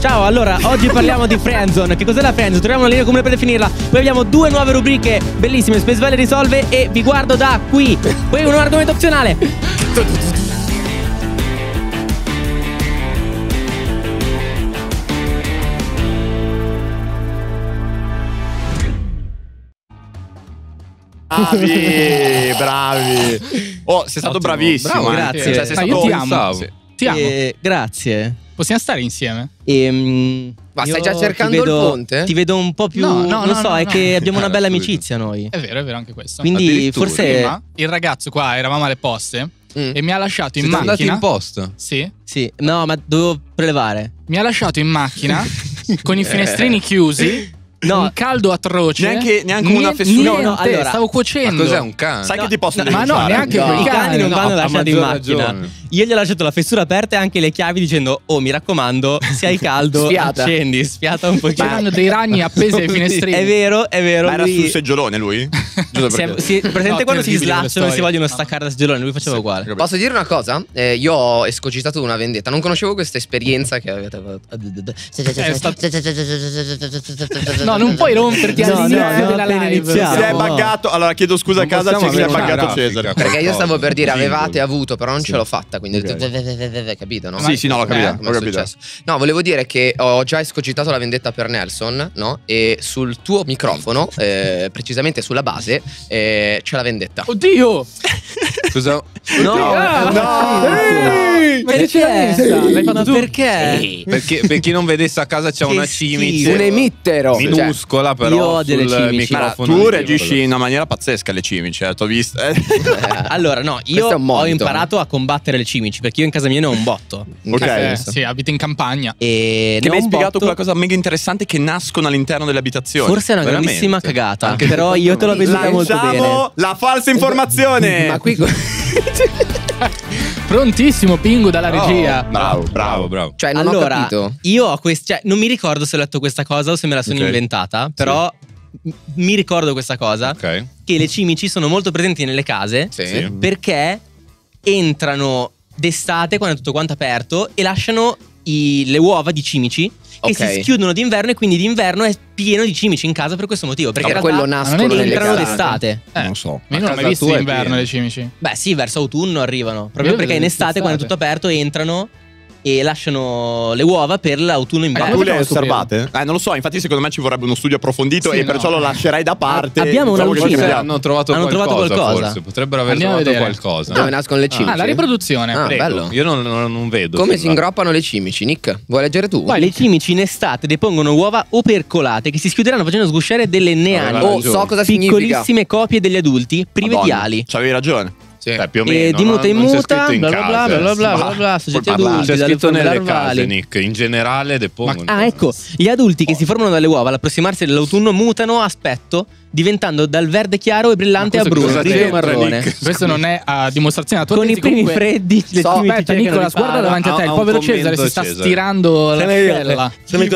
Ciao, allora, oggi parliamo di friendzone. Che cos'è la friendzone? Troviamo una linea comune per definirla. Poi abbiamo 2 nuove rubriche bellissime, Space Valley risolve e vi guardo da qui. Poi un argomento opzionale. Bravi. Oh, sei stato bravissimo. Bravo, grazie. Cioè, sei stato... Io ti amo. Sì. Ti amo. Grazie. Possiamo stare insieme? Ma stai Io già cercando ti vedo, il ponte? Ti vedo un po' più. È che abbiamo una bella amicizia noi. È vero anche questo. Quindi forse. Prima, il ragazzo qua, eravamo alle poste e mi ha lasciato in macchina. Siete andati in posta? Sì. No, ma dovevo prelevare. Mi ha lasciato in macchina con i finestrini chiusi. No, un caldo atroce. Neanche una fessura. No, allora, stavo cuocendo. Ma cos'è un cane? Sai che ti posso Ma no, neanche no, quei i cani non vanno lasciati in macchina. ragione. Io gli ho lasciato la fessura aperta e anche le chiavi dicendo: oh, mi raccomando, se hai caldo, Sfiata. accendi, sfiata un pochino. C'erano dei ragni appesi ai finestrini. È vero. Ma era lui- sul seggiolone lui? Giusto perché... presente No, quando si terribili slacciano e quelle storie. si vogliono staccare da seggiolone, lui faceva uguale. Posso dire una cosa? Io ho escogitato una vendetta. Non conoscevo questa esperienza che avete fatto. No, non puoi romperti No, all'inizio no, della appena live. iniziato. Si è buggato. Allora chiedo scusa a Non casa, possiamo si è avere una buggato grafica. Cesare. Perché io stavo per dire Jingle. avevate avuto, però non ce l'ho fatta. Quindi capito, no? Sì, no, l'ho capito. Come Ho è capito. successo? No, volevo dire che ho già escogitato la vendetta per Nelson, no? E sul tuo microfono, precisamente sulla base, c'è la vendetta. Oddio! Cosa? No, Perché? L'hai fatto tu? Perché? Perché per chi non vedesse a casa c'è Che una schifo. cimice Un emittero. minuscola, però Io ho delle sul cimici. Ma microfono. tu reagisci in una maniera pazzesca alle cimici, t'ho visto. Allora, no, io Questo è un ho monito. imparato a combattere le cimici perché io in casa mia ne ho un botto. Ok. Sì, abiti in campagna. E Che ne mi ho hai un spiegato botto. quella cosa mega interessante che nascono all'interno delle abitazioni. Forse è una Veramente. grandissima cagata. Anche Però io te l'ho venduta molto bene. Lanciamo la falsa informazione. Ma qui. Prontissimo, Pingu dalla regia. Bravo. Cioè, non ho Allora, capito. io ho non mi ricordo se ho letto questa cosa o se me la sono Ok. inventata, però mi ricordo questa cosa, Ok. che le cimici sono molto presenti nelle case Sì. perché entrano d'estate quando è tutto quanto aperto e lasciano le uova di cimici che Ok. si schiudono d'inverno e quindi d'inverno è pieno di cimici in casa per questo motivo, perché Per in quello realtà nascono nelle entrano case. d'estate. Non so. Io non ho mai casa visto tua è d'inverno piena. le cimici. Beh sì, verso autunno arrivano, proprio Io perché in vedo estate d'estate. quando è tutto aperto entrano e lasciano le uova per l'autunno Ma inverno. tu le hai facciamo osservate? Non lo so, infatti secondo me ci vorrebbe uno studio approfondito Sì, e no. perciò lo lascerei da parte. Abbiamo una Diciamo che ci lucina. Forse vediamo. hanno trovato Hanno trovato qualcosa. forse. Potrebbero aver Andiamo a trovato vedere. qualcosa. Dove nascono le cimici? La riproduzione. Ah, Prego. bello. Io non vedo. Come fin si là. ingroppano le cimici, Nick? Vuoi leggere tu? Le cimici in estate depongono uova opercolate che si schiuderanno facendo sgusciare delle neane. Aveva Oh, ragione. so cosa significa. Piccolissime copie degli adulti prive di Madonna, ali. C'avevi ragione. Sì. Più o meno. E di muta in non c'è muta, scritto in bla bla bla case. bla bla bla bla, soggetti parlare. adulti, C'è dalle scritto forme nelle larvali. case, Nick. In generale depongono. Ah, ecco, gli adulti che si formano dalle uova all'approssimarsi dell'autunno mutano aspetto, diventando dal verde chiaro e brillante a Ma questo bruno, cosa grigio e c'entra, marrone. Nick? Questo non è a dimostrazione. Con i primi freddi, le cimici Aspetta, cercano Nicolas, di guarda farlo. davanti a te. Il Ha un povero commento, Cesare si sta Cesare. stirando la stella.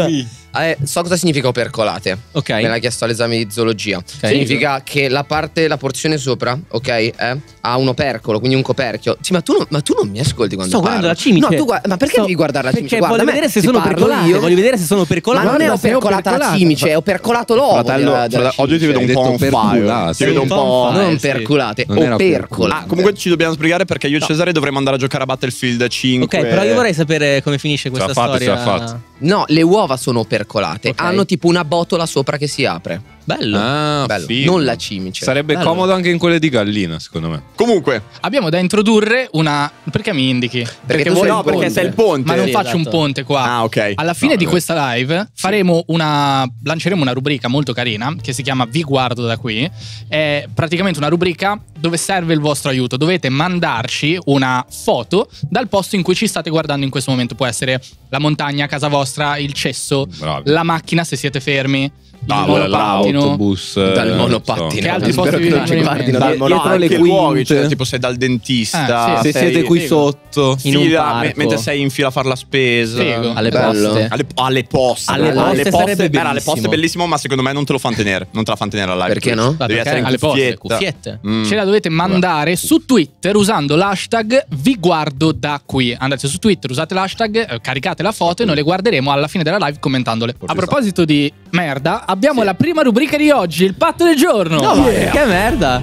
So cosa significa opercolate. Ok. Me l'ha chiesto all'esame di zoologia. Significa che la porzione sopra, ok, ha un opercolo, quindi un coperchio. Sì, ma tu non mi ascolti quando Sto parlo. guardando la cimice. No, ma perché devi guardare la cimice? Perché Guarda, voglio a me vedere se ti sono parlo percolate. io. Voglio vedere se sono percolate. Ma non è ma sei opercolata la opercolata. cimice, è opercolato l'uovo. Fratello, della oggi ti vedo un Hai po' on detto fire. perculate. Ti vedo un po'. Non sì. percolate, Non era opercolate. Ah, comunque ci dobbiamo sbrigare perché io e Cesare dovremmo andare a giocare a Battlefield 5. Ok, però io vorrei sapere come finisce questa Ce l'ha fatta, storia. ce l'ha fatta. No, le uova sono opercolate. Ok. Hanno tipo una botola sopra che si apre. Bello. Ah, Bello. figo. Non la cimice. Sarebbe Bello. comodo anche in quelle di gallina, secondo me. Comunque, Abbiamo da introdurre una. Perché mi indichi? Perché tu vuoi sei un il ponte. perché sei il ponte. Ma non Sì, faccio un esatto. ponte qua. Ah, ok. Alla fine No, di vabbè. questa live lanceremo una rubrica molto carina che si chiama Vi guardo da qui. È praticamente una rubrica dove serve il vostro aiuto. Dovete mandarci una foto dal posto in cui ci state guardando in questo momento. Può essere la montagna, casa vostra, il cesso, Bravi. la macchina se siete fermi. l'autobus. Dal monopattino. Che altri Spero posti che non ci vi guardino No, dal monopattino. anche le luoghi, quinte. cioè, tipo sei dal dentista, Sì, Se siete qui figo. sotto. In un fila, parco. mentre sei in fila a fare la spesa. Figo. Alle Bello. poste. Alle poste. Alle poste sarebbe beh, alle poste bellissimo. è bellissimo, ma secondo me non te lo fanno tenere. Non te la fanno tenere alla live. Perché no? Devi Perché essere in alle poste, cuffietta. Cuffiette. Ce la dovete mandare su Twitter usando l'hashtag vi guardo da qui. Andate su Twitter, usate l'hashtag, caricate la foto e noi le guarderemo alla fine della live commentandole. A proposito di merda, abbiamo la prima rubrica di oggi, il patto del giorno. No, ma che merda.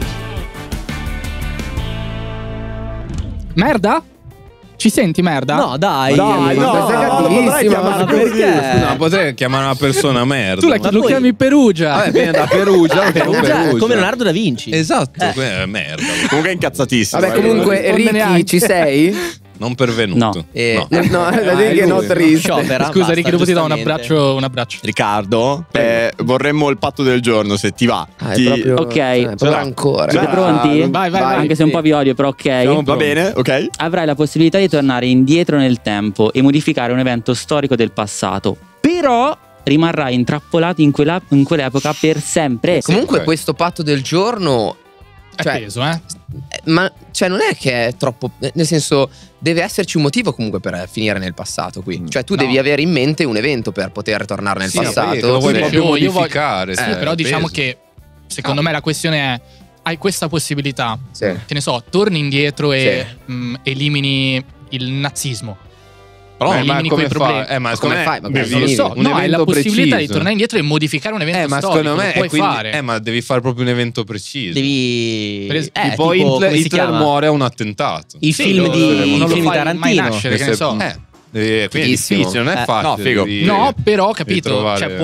Merda? Ci senti merda? No, dai. Dai, no, questa è no, lo potrei cattivissima, chiamare ma perché? Scusa, ma potrei chiamare una persona merda. Tu lo poi- chiami Perugia. Vabbè, viene da Perugia. lo chiamo Perugia, Perugia. come Leonardo da Vinci. Esatto, è merda. Comunque è incazzatissimo. Vabbè, comunque, risponde Ricky, neanche. ci sei? Non pervenuto. No. No, da dire che lui, no, no. triste. Sciopera. Scusa, basta, Ricky, dopo ti do un giustamente. abbraccio. Riccardo, vorremmo il patto del giorno, se ti va. Ah, è Ti- proprio, Ok. proprio ancora. Siete pronti? Vai. Anche se un po' vi odio, però ok. Va bene, ok? Avrai la possibilità di tornare indietro nel tempo e modificare un evento storico del passato. Però rimarrai intrappolato in quell'epoca per sempre. Comunque ok. questo patto del giorno, È cioè, peso, eh? ma cioè non è che è troppo, nel senso deve esserci un motivo comunque per finire nel passato qui. Cioè tu No. devi avere in mente un evento per poter tornare nel Sì, che passato. lo vuoi Sì. proprio Io voglio- modificare. Sì, però diciamo che secondo me la questione è: hai questa possibilità, Sì. che ne so, torni indietro e Sì. elimini il nazismo. Però elimini come quei problemi. fai? Ma Ma secondo come me fai? Ma devi- Non lo so, un no, hai la evento possibilità di preciso. tornare indietro e modificare un evento Ma storico. secondo me lo puoi è quindi, fare. ma devi fare proprio un evento preciso. Devi. Per esempio, tipo come Hitler, si Hitler chiama? muore a un attentato. Il Sì, film lo- di non il lo film di fai mai Tarantino. nascere, che ne so. Quindi è Fighissimo. difficile, non è facile. no, figo. devi- No, però ho devi capito. trovare- Cioè,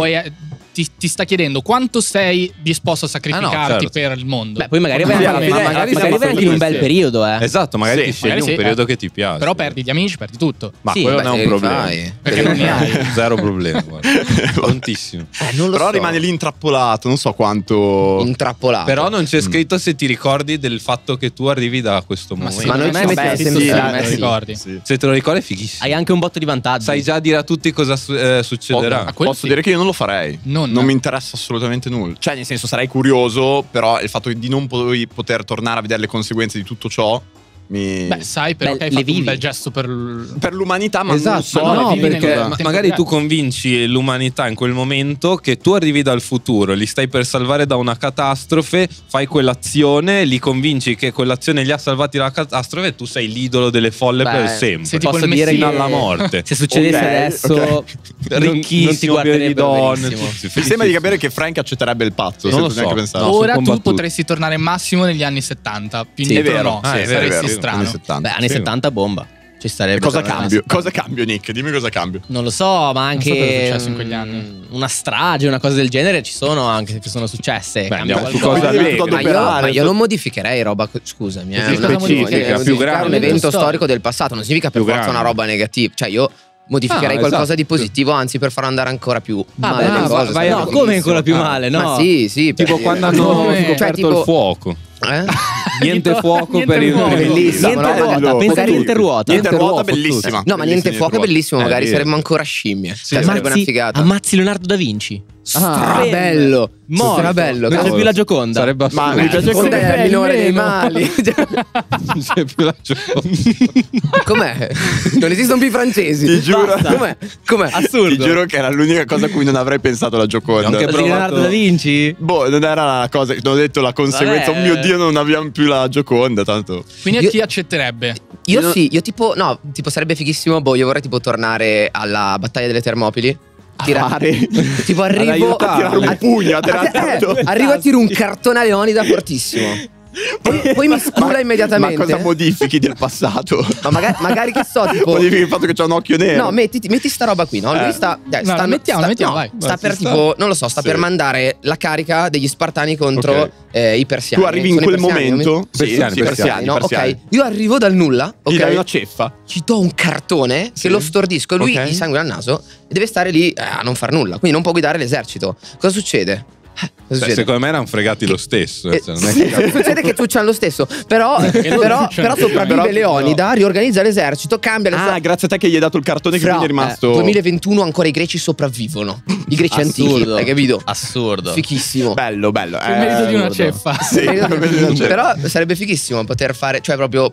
ti sta chiedendo quanto sei disposto a sacrificarti certo. per il mondo. Beh, poi magari vai Sì, anche, alla fine- magari alla fine vai anche in un bel sì. periodo, Esatto, magari Sì, ti scegli magari un sì, periodo che ti piace. Però perdi gli amici, perdi tutto. Ma Sì, quello beh, non è te un li problema. fai. Perché non ne hai. Zero problema, guarda. Prontissimo. Non lo Però so. rimane lì intrappolato, non so quanto. Intrappolato. Però non c'è scritto se ti ricordi del fatto che tu arrivi da questo Ma momento. secondo non me ci sì, metti sì, senso, sì, secondo te me lo sì. ricordi. Sì. Se te lo ricordi è fighissimo. hai anche un botto di vantaggi. Sai già dire a tutti cosa succederà. Ah, quello Posso sì. dire che io non lo farei. Non. mi interessa assolutamente nulla. Cioè, nel senso, sarei curioso, però il fatto di non poi poter tornare a vedere le conseguenze di tutto ciò mi. Beh, sai però Beh, che hai le fatto un vivi. bel gesto per l'umanità, ma Esatto, non so. no, no, le vivi perché nel tempo magari reale. tu convinci l'umanità in quel momento che tu arrivi dal futuro, li stai per salvare da una catastrofe, fai quell'azione, li convinci che quell'azione li ha salvati dalla catastrofe e tu sei l'idolo delle folle Beh, per sempre. sei tipo Posso il dire messia fino alla morte. Se succedesse Ok, adesso, ok. non ti guarderebbe donne. benissimo. Mi sembra di capire che Frank accetterebbe il patto. Non lo senza neanche so. pensare. No, Ora sono tu combattuto. potresti tornare massimo negli anni 70. Più Sì, è indietro vero. no, Ah, è vero, saresti è vero. strano. Anni 70. Beh, anni Sì. 70 bomba. Ci starebbe. Cosa tornare cambio? anni 70. Cosa cambio, Nick? Dimmi cosa cambio. Non lo so, ma anche so cosa è successo in quegli anni. una strage, una cosa del genere ci sono anche che sono successe. Cambia andiamo su qualcosa. cosa Quindi allegra. tutto Ma io, adoperare, ma io non modificherei roba. Scusami, Così una specifica, modificare più grande. un evento Storico. storico del passato non significa per Più forza grande. una roba negativa. Cioè, io modificherei Ah, qualcosa esatto. di positivo, anzi, per far andare ancora più male beh, le no, cose. vai- No, sarebbe come bellissimo. ancora più male, no? Ma sì, sì. per Tipo dire. quando hanno Come? scoperto Cioè, tipo- il fuoco. Eh? Niente fuoco Niente per il fuoco. Bellissimo, Niente no? ruota, Bello. pensa Magari- niente ruota. Niente ruota, ruota, bellissima. No, ma niente fuoco è bellissimo, magari vero. saremmo ancora scimmie. Cioè, sarebbe una Ammazzi, figata. ammazzi Leonardo da Vinci. Ah, bello. Morto. Sarà bello. Non c'è cavolo. più la Gioconda. Sarebbe Ma assurdo. mi piace Secondo te è il minore dei Meno. mali. Non c'è più la Gioconda. Com'è? Non esistono più i francesi. Ti giuro. Basta. Com'è? Assurdo. Ti giuro che era l'unica cosa a cui non avrei pensato la Gioconda. Anche Di provato- Leonardo da Vinci? Boh, non era la cosa. Non ho detto la conseguenza. Vabbè. Oh mio Dio, non abbiamo più la Gioconda. Tanto. Quindi Io- chi accetterebbe? Io sì, io tipo, no, tipo sarebbe fighissimo, boh, io vorrei tipo tornare alla battaglia delle Termopili. Tipo arrivo a tirare un pugno, a tirare tanto. arrivo a tirare un cartone a Leonida fortissimo. Poi mi scura Ma immediatamente. cosa modifichi del passato? Ma magari che so, tipo. Modifichi il fatto che c'ha un occhio nero. No, metti sta roba qui, no? Lui sta. No, la mettiamo, vai. Sta per ci sta. tipo, non lo so, sta Sì. per mandare la carica degli Spartani contro Ok. i persiani. Tu arrivi in Sono i quel persiani, non mi- momento. Persiani, sì, persiani, no? persiani. Ok, io arrivo dal nulla, Gli dai una ok? ceffa. Gli do un cartone che lo stordisco e lui Ok. gli sangue al naso e deve stare lì a non far nulla, quindi non può guidare l'esercito. Cosa succede? Secondo me erano fregati lo stesso. Cioè, non è sì, che... succede che Tuccian lo stesso, però sopravvive Leonida, riorganizza l'esercito, cambia le grazie a te che gli hai dato il cartone che quindi è rimasto 2021 ancora i greci sopravvivono. I greci antichi, hai capito? Assurdo. Fichissimo. bello. Il merito di una ceffa. Sì, Però sarebbe fighissimo poter fare, cioè proprio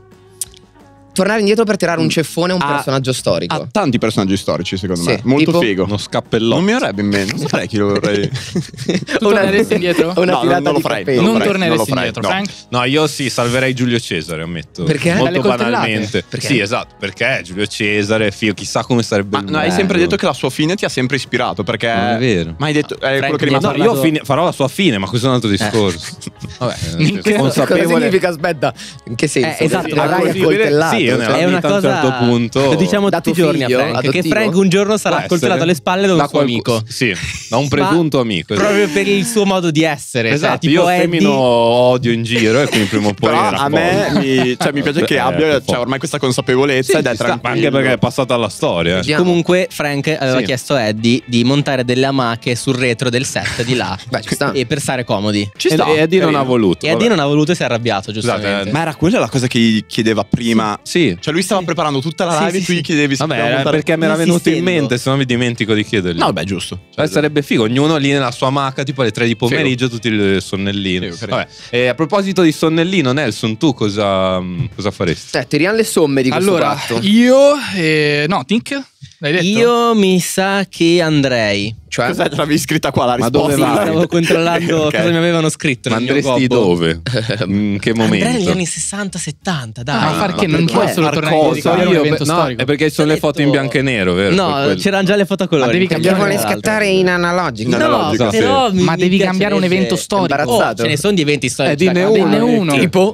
tornare indietro per tirare un ceffone a un personaggio storico. Ha tanti personaggi storici, secondo Sì, me. Molto tipo? figo. Uno scappellotto. Non mi verrebbe in mente. Non saprei chi lo vorrei. Tu torneresti indietro? Una No, tirata non lo di farei. capelli. Non farei, torneresti non lo farei, indietro, no. Frank? No, io sì, salverei Giulio Cesare, ammetto. Perché? Molto Dalle coltellate? banalmente. Perché? Sì, esatto, perché Giulio Cesare, figlio, chissà come sarebbe. Ma no, hai sempre detto che la sua fine ti ha sempre ispirato, perché Non è vero. Ma hai detto è quello che è mi ha rimasto. No, io farò la sua fine, ma questo è un altro discorso. Vabbè. Cosa consapevole. significa? Aspetta, in che senso? esatto, Che avrai possibile- accoltellato? sì, io nella È una vita a un cosa certo punto. lo diciamo Da tutti i tuo giorni a figlio, Frank, che adottivo? Frank un giorno sarà Può accoltellato essere. alle spalle da un suo amico. Sì, da un presunto amico. esatto. Proprio per il suo modo di essere. Esatto, cioè, io tipo semino odio in giro e quindi prima o poi Però era a me mi piace che abbia po'. ormai questa consapevolezza ed è Ci sta, tranquillo. anche perché è passata alla storia. Vediamo. Comunque Frank aveva Sì. chiesto a Eddie di montare delle amache sul retro del set di là. Beh, ci sta. E per stare comodi. Ci sta. E Eddie non carino. ha voluto. E Eddie vabbè. non ha voluto e si è arrabbiato, giustamente. Ma era quella la cosa che gli chiedeva prima. Sì. Cioè lui stava preparando tutta la Sì, live sì, e tu gli sì. chiedevi se Vabbè, poteva montare- perché mi era venuto in Insistendo. mente, se no mi dimentico di chiedergli. No, vabbè, giusto. Cioè, sarebbe figo, ognuno lì nella sua macca, tipo alle 3 di pomeriggio, tutti il sonnellino. Figo, carino. Vabbè. E a proposito di sonnellino, Nelson, tu cosa faresti? Tiriamo le somme di questo Allora, patto. io no, Tink? L'hai detto? Io mi sa che andrei. Cioè, Cos'è? Te l'avevi scritta qua la Ma risposta? dove Sì, vai? stavo controllando Ok. cosa mi avevano scritto Ma nel mio andresti gobbo. dove? In che momento? Andrei negli anni 60-70, dai. Ma perché non perché? possono tornare Cosa? indietro a un Io- evento no, storico? è perché ci sono le foto in bianco e nero, vero? No, Per quello. c'erano già le foto a colori. Ma devi perché cambiare vuole le scattare in analogico. No, No, analogico, sì. però Ma devi piacerebbe- cambiare un evento storico. Imbarazzato. Ce ne sono di eventi storici. Dinne da uno. cambiare. Dinne uno. Tipo?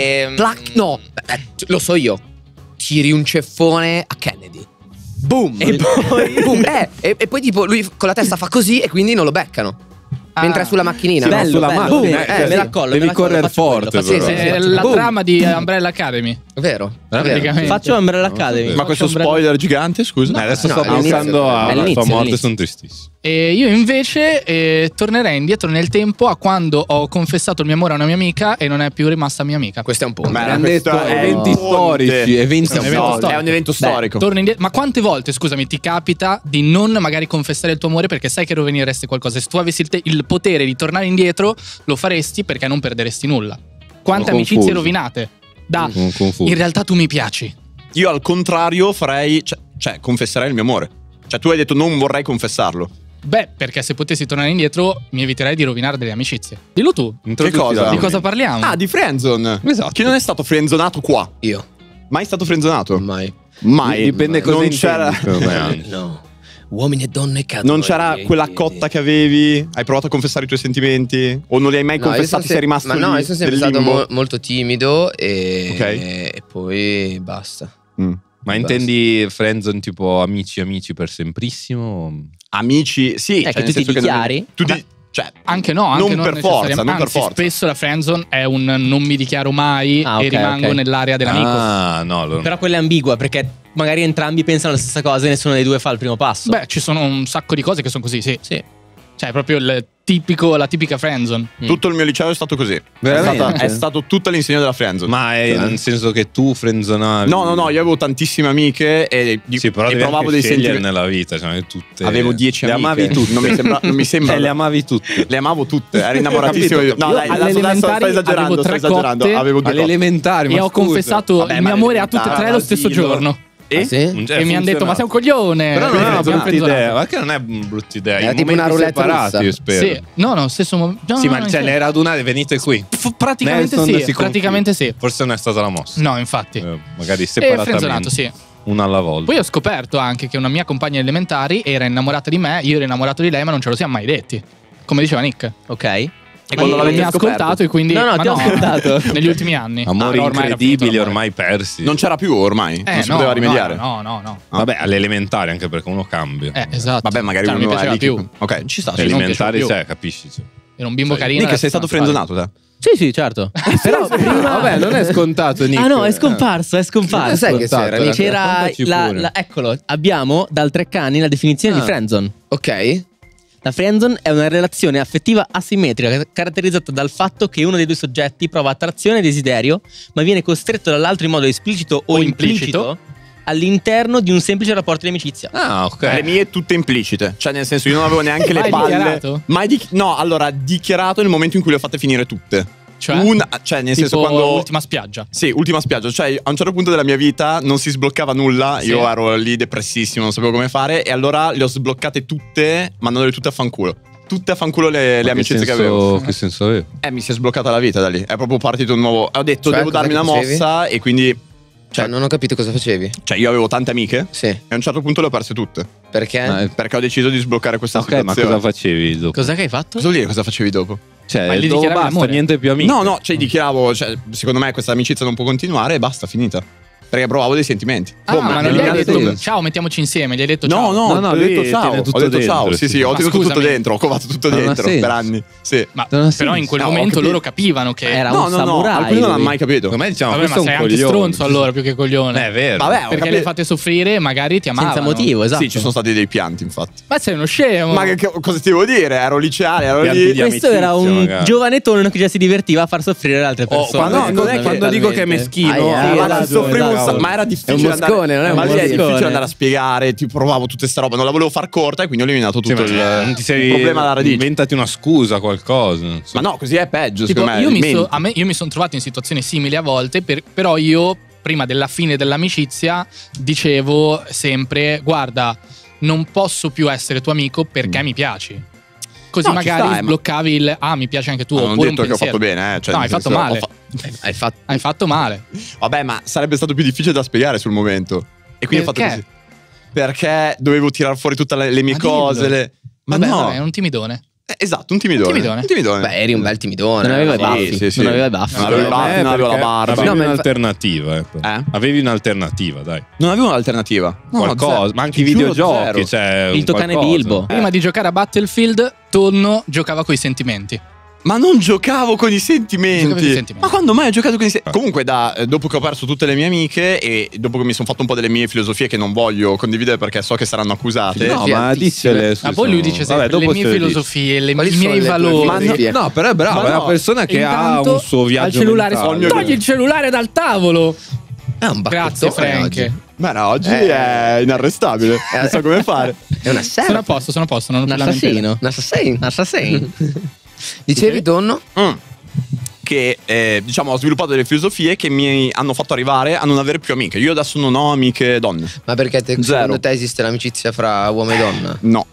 No. Lo so io. Tiri un ceffone a Kennedy. Boom. E poi Boom. E poi tipo lui con la testa fa così e quindi non lo beccano. Mentre è sulla macchinina. Sì, ma bello, sulla bello. macchina, Boom. cioè, Me la collo, devi me la collo, correre faccio quello, forte, faccio però. quello. È la Boom. trama di Umbrella Academy. Vero? Praticamente. Faccio Umbrella Academy. Ma questo Faccio un spoiler gigante, scusa? Adesso No, sto all'inizio- pensando alla all'inizio, sua morte, all'inizio. sono tristissimo. E io invece tornerei indietro nel tempo a quando ho confessato il mio amore a una mia amica e non è più rimasta mia amica. Questo è un ponte. Ma Abbiamo questo detto è eventi un ponte. storici, eventi Questo è un evento storici. È un evento storico. Torno indietro. Ma quante volte, scusami, ti capita di non magari confessare il tuo amore perché sai che rovineresti qualcosa? Se tu avessi il potere di tornare indietro, lo faresti perché non perderesti nulla. Quante Sono amicizie confuso. rovinate? Da Sono confuso. in realtà tu mi piaci. Io al contrario farei, cioè confesserei il mio amore. Cioè tu hai detto non vorrei confessarlo. Beh, perché se potessi tornare indietro mi eviterei di rovinare delle amicizie. Dillo tu. Introduci Che cosa? la- Di cosa parliamo? Ah, di friendzone. Esatto. Chi non è stato friendzonato qua? Io. Mai stato friendzonato? Mai. Mai. Dipende cosa non intendi, c'era secondo me. No. Uomini e donne cadono. Non c'era quella cotta che avevi? Hai provato a confessare i tuoi sentimenti? O non li hai mai No, io confessati? sono Sei rimasto ma lì no, io sono sempre nel stato limbo? molto timido e, Ok. e poi basta. Mm. Ma intendi friendzone tipo amici per semprissimo? Amici, sì. che cioè, tu nel ti senso dichiari? Tu Vabbè. cioè, Anche no, anche non non per forza, non per Anzi, forza. spesso la friendzone è un non mi dichiaro mai Ah, e ok, rimango ok. nell'area dell'amico. Ah, no, allora. Però quella è ambigua perché magari entrambi pensano la stessa cosa e nessuno dei due fa il primo passo. Beh, ci sono un sacco di cose che sono così, sì. sì. Cioè, è proprio la tipica friendzone. tutto il mio liceo è stato così. Veramente? È stato tutta l'insegna della friendzone. Ma è nel senso che tu frenzonavi? No, io avevo tantissime amiche e Sì, però e devi provavo anche dei scegliere sentimenti. nella vita, cioè tutte. Avevo 10 le amiche. amavi tutte. Non mi sembra. Le amavi tutte. Le amavo tutte, ero innamoratissimo. Capito? No, Io dai, alle adesso elementari sto esagerando, avevo sto tre esagerando. cotte Avevo due Alle cotte. elementari, E ma ho scusa. confessato Vabbè, il ma mio amore a tutte e elementare, tre lo stesso asilo. giorno. Ah, sì? Non c'è E mi hanno detto: ma sei un coglione. Però non è una Mi hanno brutta frenzonato. idea. Ma che non è una brutta idea. Era In tipo una momenti roulette separati, russa. io spero. Sì, no, stesso momento. Sì, ma cioè, le radunate, venite qui. Praticamente Nelson sì. si Praticamente sì. Forse non è stata la mossa. No, infatti. Magari E separatamente. frenzonato, sì. Una alla volta. Poi ho scoperto anche che una mia compagna elementari era innamorata di me, io ero innamorato di lei, ma non ce lo siamo mai detti. Come diceva Nick. Ok. E quando l'avete mi ha scoperto? ascoltato e quindi. No, ma ti ho ascoltato. Negli ultimi anni. Amori Ormai era incredibili, finito l'amore. ormai persi. Non c'era più ormai. non si poteva rimediare. No. Vabbè, alle elementari, anche perché uno cambia. Esatto. Vabbè, magari Cioè, non uno mi è piaceva lì che- più. Ok, ci sta. Sì, Alle non elementari, piaceva cioè, capisci? Cioè. Era un bimbo carino. Nick, sei adesso stato non frenzonato te? Sì, certo. Però prima Vabbè, non è scontato, Nick. Ah no, è scomparso, è scomparso. Sai che c'era, Nick? C'era Raccontaci pure. eccolo, abbiamo dal 3 anni la definizione di friendzone. Ok. La friendzone è una relazione affettiva asimmetrica caratterizzata dal fatto che uno dei due soggetti prova attrazione e desiderio, ma viene costretto dall'altro in modo esplicito o implicito all'interno di un semplice rapporto di amicizia. Ah, ok. Le mie tutte implicite. Cioè, nel senso, io non avevo neanche le Mai palle. dichiarato? No, allora, dichiarato nel momento in cui le ho fatte finire tutte. Cioè, Cioè nel tipo senso, quando. ultima spiaggia. Sì, ultima spiaggia. Cioè, a un certo punto della mia vita non si sbloccava nulla. Sì. Io ero lì depressissimo, non sapevo come fare. E allora le ho sbloccate tutte, mandandole tutte a fanculo. Tutte a fanculo le amicizie che avevo. Che senso aveva? Mi si è sbloccata la vita da lì. È proprio partito un nuovo. Ho detto, Cioè, devo cos'è darmi che una facevi? mossa. E quindi. Cioè, non ho capito cosa facevi. Cioè, io avevo tante amiche. Sì. E a un certo punto le ho perse tutte. Perché? Perché ho deciso di sbloccare questa Ok, ma situazione. cosa facevi dopo? Cos'è che hai fatto? Cosa vuol dire cosa facevi dopo? Cioè, Ma gli dopo dichiaravi basta, l'amore? niente più amici. No, cioè dichiaravo, cioè, secondo me questa amicizia non può continuare e basta, finita. Perché provavo dei sentimenti. Ah, ma non gli hai eliminate detto tutte. ciao, mettiamoci insieme, gli hai detto No, ciao. no, No, ho lui detto ciao. tiene tutto Ho detto dentro, ciao. sì. Sì, ho Ma tenuto tutto scusami. dentro, ho covato tutto Non ha dentro senso. per anni. Sì. Ma Non ha però in senso. quel No, ho momento capito. loro capivano che Era No, un no, no, samurai. alcuni non l'hanno lui. mai capito. Secondo me diciamo Vabbè, questo ma è sei un anche coglione. stronzo allora più che coglione. È vero. Vabbè, ho Perché capito. le fate soffrire, magari ti amavano. Senza motivo, esatto. Sì, ci sono stati dei pianti, infatti. Ma sei uno scemo. Ma cosa ti devo dire? Ero liceale, ero Pianti lì. di Questo era un amicizia, magari. giovanettone che già si divertiva a far soffrire le altre persone. quando, no, non è che- quando dico che è meschino, Ah, Ma esatto, soffrivo un esatto. sacco, ma era difficile È un moscone, non è un ma lì è moscone. difficile andare a spiegare, ti provavo tutte ste robe, non la volevo far corta e quindi ho eliminato Sì, tutto ma non ti sei il problema alla radice. Inventati una scusa, qualcosa. non so. Ma no, così è peggio, Tipo, secondo me. io mi sono trovato in situazioni simili a volte, però io, prima della fine dell'amicizia, dicevo sempre: guarda, non posso più essere tuo amico perché mi piaci. Così No, ci magari sta, ma- sbloccavi il mi piace anche tu. Non ho oppure detto un che ho pensiero. fatto bene, cioè, no, nel hai fatto senso, male. Hai Fatto male. Vabbè, ma sarebbe stato più difficile da spiegare sul momento. E quindi ho fatto Perché? così. Perché dovevo tirar fuori tutte le mie Ma cose. dillo. Ma Vabbè, no. vabbè, è un timidone. Esatto, un timidone. Un timidone. Beh, eri un bel timidone. Non aveva i Sì. baffi. sì, sì. Non aveva i baffi. Non aveva i baffi, non aveva la barba. Avevi No, ma un'alternativa. Avevi un'alternativa, dai. Non avevo un'alternativa. No, Qualcosa, zero. ma anche i Ti giuro, videogiochi. zero. Cioè, Il tuo cane qualcosa. Bilbo. Prima di giocare a Battlefield, Tonno giocava coi sentimenti. Ma non giocavo con i sentimenti. Giocavo con i sentimenti. Ma quando mai ho giocato con i sentimenti? Comunque, dopo che ho perso tutte le mie amiche e dopo che mi sono fatto un po' delle mie filosofie che non voglio condividere perché so che saranno accusate. No, ma diccele. Ma poi lui dice sempre le mie filosofie, i Quali miei sono le tue valori. filosofie? No, però è bravo, Ma è una no. persona che ha Intanto, un suo viaggio al cellulare, mentale. togli il cellulare dal tavolo. È un Grazie, bacchettone Frank. oggi. Ma no, oggi è inarrestabile. Non so come fare. È una Sono a posto, non ho Un più lamentele. assassino. Un assassino. Un assassino. Dicevi, Donno? Che diciamo ho sviluppato delle filosofie che mi hanno fatto arrivare a non avere più amiche. Io adesso non ho amiche donne. Ma perché Zero. secondo te esiste l'amicizia fra uomo e donna? No.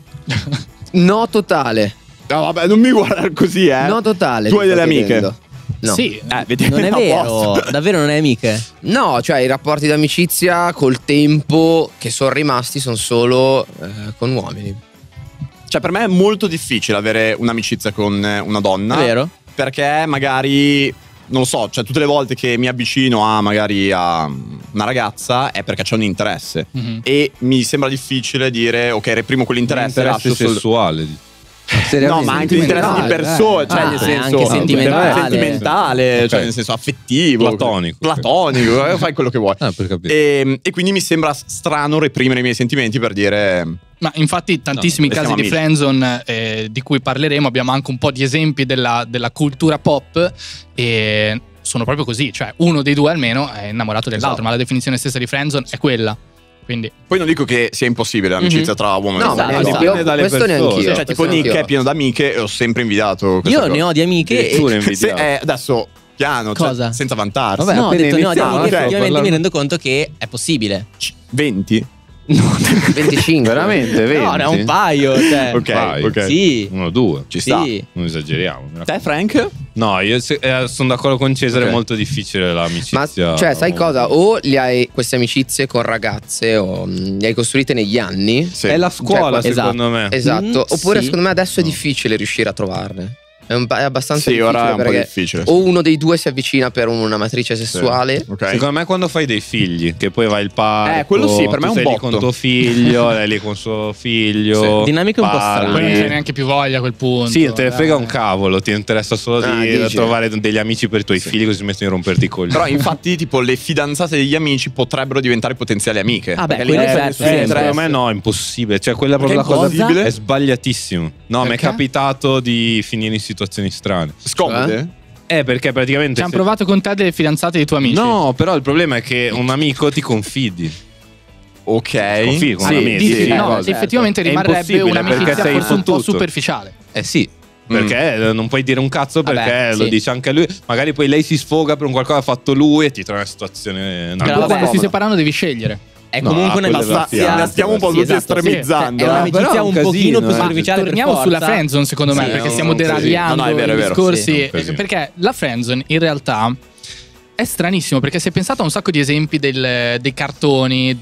No totale. No, vabbè, non mi guardare così, No totale. Tu hai ti sto delle amiche? chiedendo. No. Sì, vedi, Non è a vero. posto. Davvero non hai amiche? No, cioè i rapporti d'amicizia col tempo che sono rimasti sono solo con uomini. Cioè, per me è molto difficile avere un'amicizia con una donna. È vero? Perché magari, non lo so, cioè tutte le volte che mi avvicino magari a una ragazza è perché c'è un interesse. Mhm. E mi sembra difficile dire, ok, reprimo quell'interesse, Interesse lascio solo. sessuale. No, ma anche l'interesse di persone, cioè Ah, nel senso anche sentimentale. sentimentale, Ok. cioè nel senso affettivo, Platonico. platonico, fai quello che vuoi. Per capire. E quindi mi sembra strano reprimere i miei sentimenti per dire ma infatti tantissimi No, casi siamo di amici. friendzone di cui parleremo, abbiamo anche un po' di esempi della cultura pop e sono proprio così, cioè uno dei due almeno è innamorato dell'altro, Esatto. ma la definizione stessa di friendzone è quella. Quindi poi non dico che sia impossibile l'amicizia tra uomo e No, donna. ma Esatto. neanche Dipende dalle questo persone. neanch'io. Cioè, tipo Nick è pieno d'amiche e ho sempre invidiato questa Io cosa. ne ho di amiche e Addirittura invidiato. adesso piano, cioè, Cosa? senza vantarsi. Vabbè, no, ho appena detto ne ho di iniziamo, amiche, ok, effettivamente parlare- mi rendo conto che è possibile. 20? 25. Veramente, vedi? No, ne ho un paio, cioè. Ok, Vai. ok. Sì. Uno o due. Ci sta. Sì. Non esageriamo. Te, Frank? No, io sono d'accordo con Cesare, Ok. è molto difficile Ma l'amicizia. cioè, sai cosa? O li hai queste amicizie con ragazze o li hai costruite negli anni. Sì. È la scuola, Cioè, secondo me. Esatto. Mm, Oppure sì. secondo me adesso è difficile riuscire a trovarne. È abbastanza Sì, ora difficile è un po' perché difficile. o uno dei due si avvicina per una matrice sessuale. Ok. Secondo me quando fai dei figli, che poi vai al parco, quello sì, per me è un tu sei lì botto. con tuo figlio, lei lì con suo figlio. Sì. Dinamiche un po' strane. Poi non parli. c'è neanche più voglia a quel punto. Sì, te ne frega un cavolo, ti interessa solo di dici. trovare degli amici per i tuoi figli, così smetti di romperti i coglioni. Però infatti tipo le fidanzate degli amici potrebbero diventare potenziali amiche. Ah, beh, Perché quello lì è non c'è certo, nessun sì. interesse. Secondo me no, è impossibile. Cioè, quella è proprio la Perché è cosa impossibile? è sbagliatissimo. No, mi è Perché? capitato di finire in situazioni strane. Scomode? Perché praticamente Ci hanno se- provato con te delle fidanzate dei tuoi amici. No, però il problema è che un amico ti confidi. Ok. Confidi con Sì, un amico. Dici, sì, no, cosa. effettivamente È rimarrebbe impossibile, un'amicizia perché sei forse un po' fottuto. superficiale. Sì. Perché non puoi dire un cazzo perché Vabbè, lo sì. dice anche lui. Magari poi lei si sfoga per un qualcosa che ha fatto lui e ti trova in una situazione. E Però poi vabbè, quando si comodo. separano devi scegliere. È No, comunque quello è un'amicizia. La stiamo un po' Sì, tutti esatto, estremizzando. È però un'amicizia è un un casino, pochino più eh. superficiale. per Torniamo forza. sulla friendzone secondo me, Sì, perché è stiamo un casino. deragliando No, no, è vero, è i vero. discorsi. Sì, è un casino. Perché la friendzone in realtà è stranissimo, perché si è pensato a un sacco di esempi dei cartoni,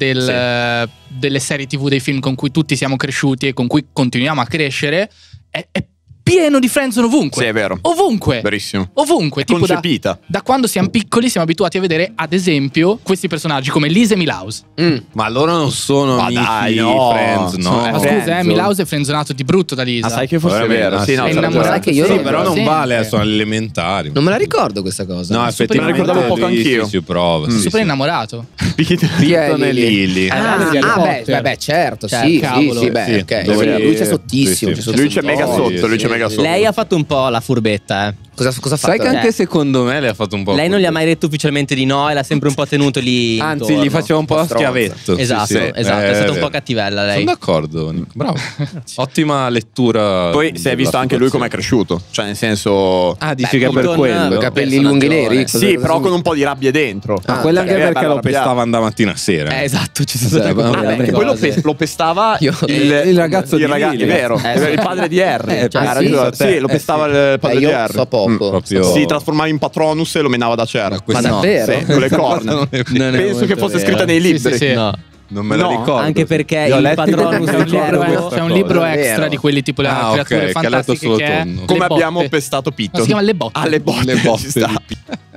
delle serie TV, dei film con cui tutti siamo cresciuti e con cui continuiamo a crescere. È pieno di friendzone ovunque. Sì, è vero. Ovunque. Verissimo. Ovunque. È Tipo concepita. da quando siamo piccoli siamo abituati a vedere, ad esempio, questi personaggi come Lisa e Milhouse. Ma loro non sono Ma amici, dai, no. friends, no. Sono- Ma scusa, friendzone. Milhouse è frenzonato di brutto da Lisa. Ah, sai che fosse Veramente, vero? ah, Sì, no, sì. c'è È innamorato. ragione. che io Sì, non però lo non sento. vale, sono elementari. Non me la ricordo questa cosa. No, super effettivamente Me la ricordavo poco lì anch'io. Si prova. sì, Super sì. innamorato. Chi è Piton e Lily? Lily. Ah, di Harry Potter. beh, certo, Cioè, sì, cavolo. sì, beh, Sì, ok. dove- Lui c'è sottissimo. sì, sì. c'è Lui c'è sottissimo. mega Oh, sotto, lui sì, c'è mega sì. sotto. Lei ha fatto un po' la furbetta, eh. Cosa ha fatto? Sai che anche Cioè, secondo me le ha fatto un po'. Lei non gli ha mai detto ufficialmente di no e l'ha sempre un po' tenuto lì. Anzi, intorno. gli faceva un po' la stronza. schiavetto. Esatto, Sì, sì. esatto, è stata un vero. po' cattivella lei. Sono d'accordo, Nico. Bravo. Ottima lettura. Poi si è visto anche lui com'è cresciuto. Cioè, nel senso. Ah, dici Beh, che per Piton, quello. Capelli personaggio- lunghi neri? Sì, però con un po' di rabbia dentro. Ma quello anche perché è perché bello lo pestava da mattina a sera. Esatto, ci sono Sì, state vabbè, quelle Ah, beh, cose. quello lo pestava Io- il ragazzo di Lily. È vero, sì. il padre di Harry. Cioè, Ha sì, ragione. sì, Sì, lo pestava il padre di io Harry. so poco. proprio- Si trasformava in Patronus e lo menava da cera. Ma questa Ma no. davvero? Sì, con le corna. Non è Penso molto che fosse vero. scritta nei Sì, libri. sì, sì. No, Non me lo No, ricordo. anche perché Io ho il letto Patronus che di ricordo Harry questa C'è un cosa. libro È extra vero. di quelli tipo le Ah, ok, creature che ha letto fantastiche solo che è tonno. Le Come Botte. abbiamo pestato Piton. Ma si chiama Le Botte. Ah, le botte. Le botte ci sta. di-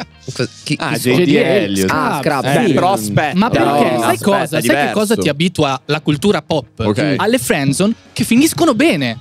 Chi Ah, sono? J.D. J.D. Elliot. Ah, Scrap. Beh, Sì. però aspetta. Ma perché? no, Sai aspetta, cosa? è Sai che diverso. cosa ti abitua la cultura pop? Ok. Alle friendzone che finiscono bene.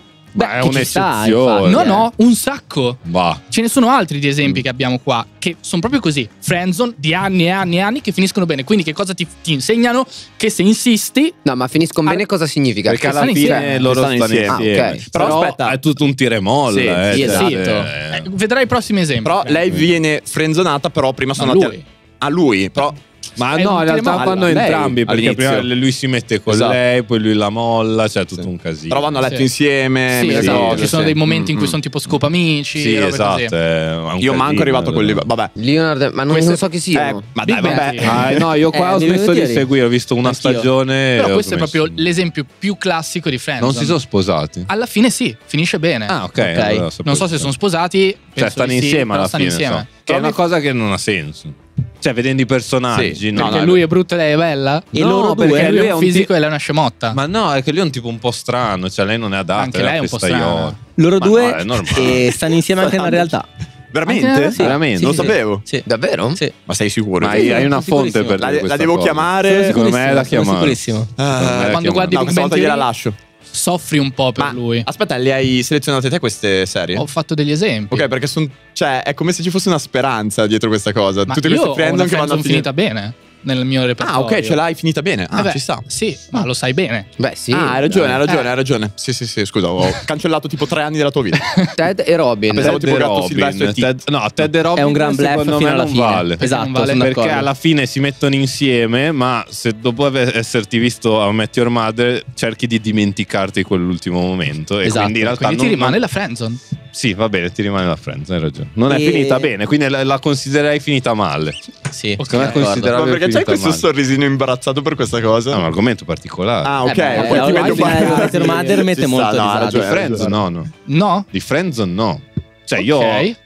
Ma è che ci sta, un'eccezione. infatti. No, un sacco. Va. Ce ne sono altri di esempi che abbiamo qua, che sono proprio così, friendzone di anni e anni e anni che finiscono bene. Quindi che cosa ti insegnano? Che se insisti, No, ma finiscono bene cosa significa? Perché Che alla stanno fine insieme. loro Stanno stanno insieme. insieme. Ah, ok. Però aspetta. è tutto un tira e molla. Sì, sì, esatto. vedrai i prossimi esempi. Però lei viene frenzonata, però prima sono Ma andati lui. a lui. Però Ma È no, un in realtà tira e vanno molla. entrambi, Lei, perché all'inizio. prima lui si mette con Esatto. lei, poi lui la molla, cioè tutto un casino. però vanno a letto Sì. insieme. Sì, me le esatto. cose, Ci sono sì. dei momenti in cui Mm, sono tipo scopamici. Sì, robe esatto. così. è un Io manco casino, arrivato a quel livello. Vabbè. Leonard, ma non so chi siano. Ma Big dai, Bang vabbè. Theory. No, io qua ho mi smesso venuti di lì. seguire, ho visto una Anch'io. stagione. Però e ho questo è smesso. proprio l'esempio più classico di friendzone. Non si sono sposati. Alla fine sì, finisce bene. Ah, ok. Ok. allora Non so se sono sposati. Cioè, penso stanno di sì, insieme però alla stanno fine. insieme. so. Che è una cosa che non ha senso. Cioè, vedendo i personaggi. Sì. no, Perché no, lui è brutto e lei è bella? E No, loro perché due, Lui lui è è un un fisico ti- e lei è una scemotta. Ma no, è che lui è un tipo un po' strano. Cioè, lei non è adatta. Anche lei è un po' strana. loro Ma due no, è normale. stanno insieme anche nella realtà. Veramente? Sì, Veramente? sì, Non sì, sapevo. Sì. Davvero? Sì. Ma sei sicuro? Ma hai una sono fonte per La, dire la questa devo cosa? chiamare. Secondo me è da Sono chiamare. sicurissimo. Quando guardi no, Big questa Bang volta gliela Theory, lascio. soffri un po' per Ma lui. aspetta, le hai selezionate te queste serie? Ho fatto degli esempi. Ok, perché cioè, è come se ci fosse una speranza dietro questa cosa. Ma Tutte io queste ho friendzone una che vanno a friendzone finire. finita bene nel mio Ah, repertorio. ok, ce l'hai finita bene. Ah, Beh, ci sta. Sì, ma lo sai bene. Beh, sì. Ah, hai ragione, hai ragione, Eh. hai ragione. Sì, scusa, ho cancellato tipo 3 anni della tua vita. Ted e Robin. Pensavo Ted tipo e Gatto Robin. Silvestro e T. Ted e Robin È un gran bluff secondo fino me alla non fine. vale. Esatto, non vale? sono Perché d'accordo. alla fine si mettono insieme, ma se dopo esserti visto a Met Your Mother cerchi di dimenticarti quell'ultimo momento. E Esatto. quindi in realtà Quindi ti rimane la friendzone. Sì, va bene, ti rimane la friend, hai ragione. Non è E- finita bene, quindi la considererei finita male. Sì, Ok. sono Non è d'accordo. considerabile Ma perché c'hai finita questo male. sorrisino imbarazzato per questa cosa? No, è un argomento particolare. Ah, ok. beh, poi ti alla vedo fine parlare. Met Your Mother mette Ci sta, molto no, disagio. ha Di ragione, Friends ha ragione. no. No? Di Friendzone no. Cioè Ok. io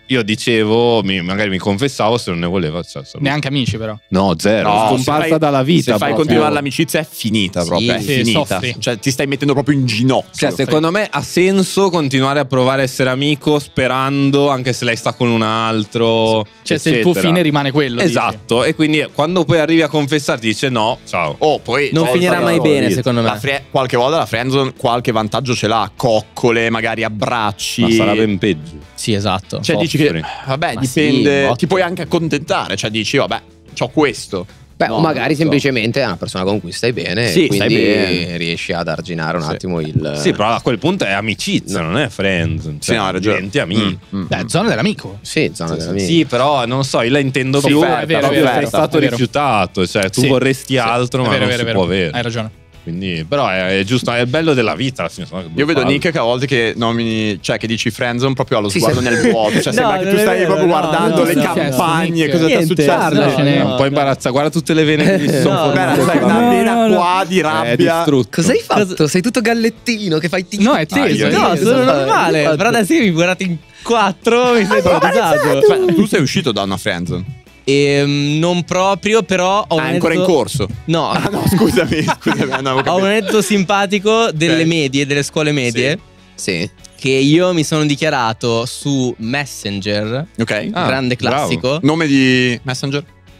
io dicevo, magari mi confessavo, se non ne voleva. Neanche amici, però. No, zero. No, scomparsa se fai- dalla vita. Se fai proprio. continuare l'amicizia è finita Sì, proprio. È sì, finita. soffri. Cioè, ti stai mettendo proprio in ginocchio. Cioè, secondo me ha senso continuare a provare a essere amico sperando, anche se lei sta con un altro. Cioè, se il tuo eccetera. fine rimane quello. Esatto. E quindi quando poi arrivi a confessarti, dice no, ciao. Poi Non finirà mai bene, vita. secondo me. qualche volta la friendzone qualche vantaggio ce l'ha, coccole, magari abbracci. Ma sarà ben peggio. Sì, esatto. Cioè dici che Soffri. vabbè, Ma dipende, sì, ti puoi anche accontentare, cioè dici vabbè, c'ho questo. Beh, No, o magari non so. semplicemente è una persona con cui stai bene Sì, e quindi stai bene. riesci ad arginare un Sì. attimo il... Sì, però a quel punto è amicizia, non è friends. Sì, no, hai ragione. Diventi amici. Beh, zona dell'amico. Sì, zona dell'amico. Sì, però non so, io la intendo Sì, più è vero, proprio è vero, sei è stato vero. rifiutato, cioè tu Sì, vorresti sì, altro, è ma vero, non è si vero, può avere. Hai ragione. Quindi, però è giusto, è il bello della vita. Io vedo Nick che a volte che nomini, cioè che dici friendzone proprio allo Sì, sguardo sì. nel vuoto, cioè sembra No, che non tu è stai vero, proprio no, guardando no, le no, campagne, niente. cosa sta Niente, succedendo. ce n'è. un po' imbarazzata. Guarda tutte le vene che gli sono No, formate. Guarda, sai, una No, vena no, no. qua di È rabbia. distrutto. Cosa hai fatto? Sei tutto gallettino che fai No, è teso. io- No, è teso. sono normale. Però adesso mi guardate in 4, mi sento a disagio. Cioè, tu sei uscito da una friendzone. Non proprio, però ho un È ancora in aneddoto- corso. No, Ah, no, scusami, no, avevo ho un capito. aneddoto simpatico delle Ok. medie, delle scuole medie, Sì. che io mi sono dichiarato su Messenger, Ok. Ah, grande bravo. classico. Nome di Messenger?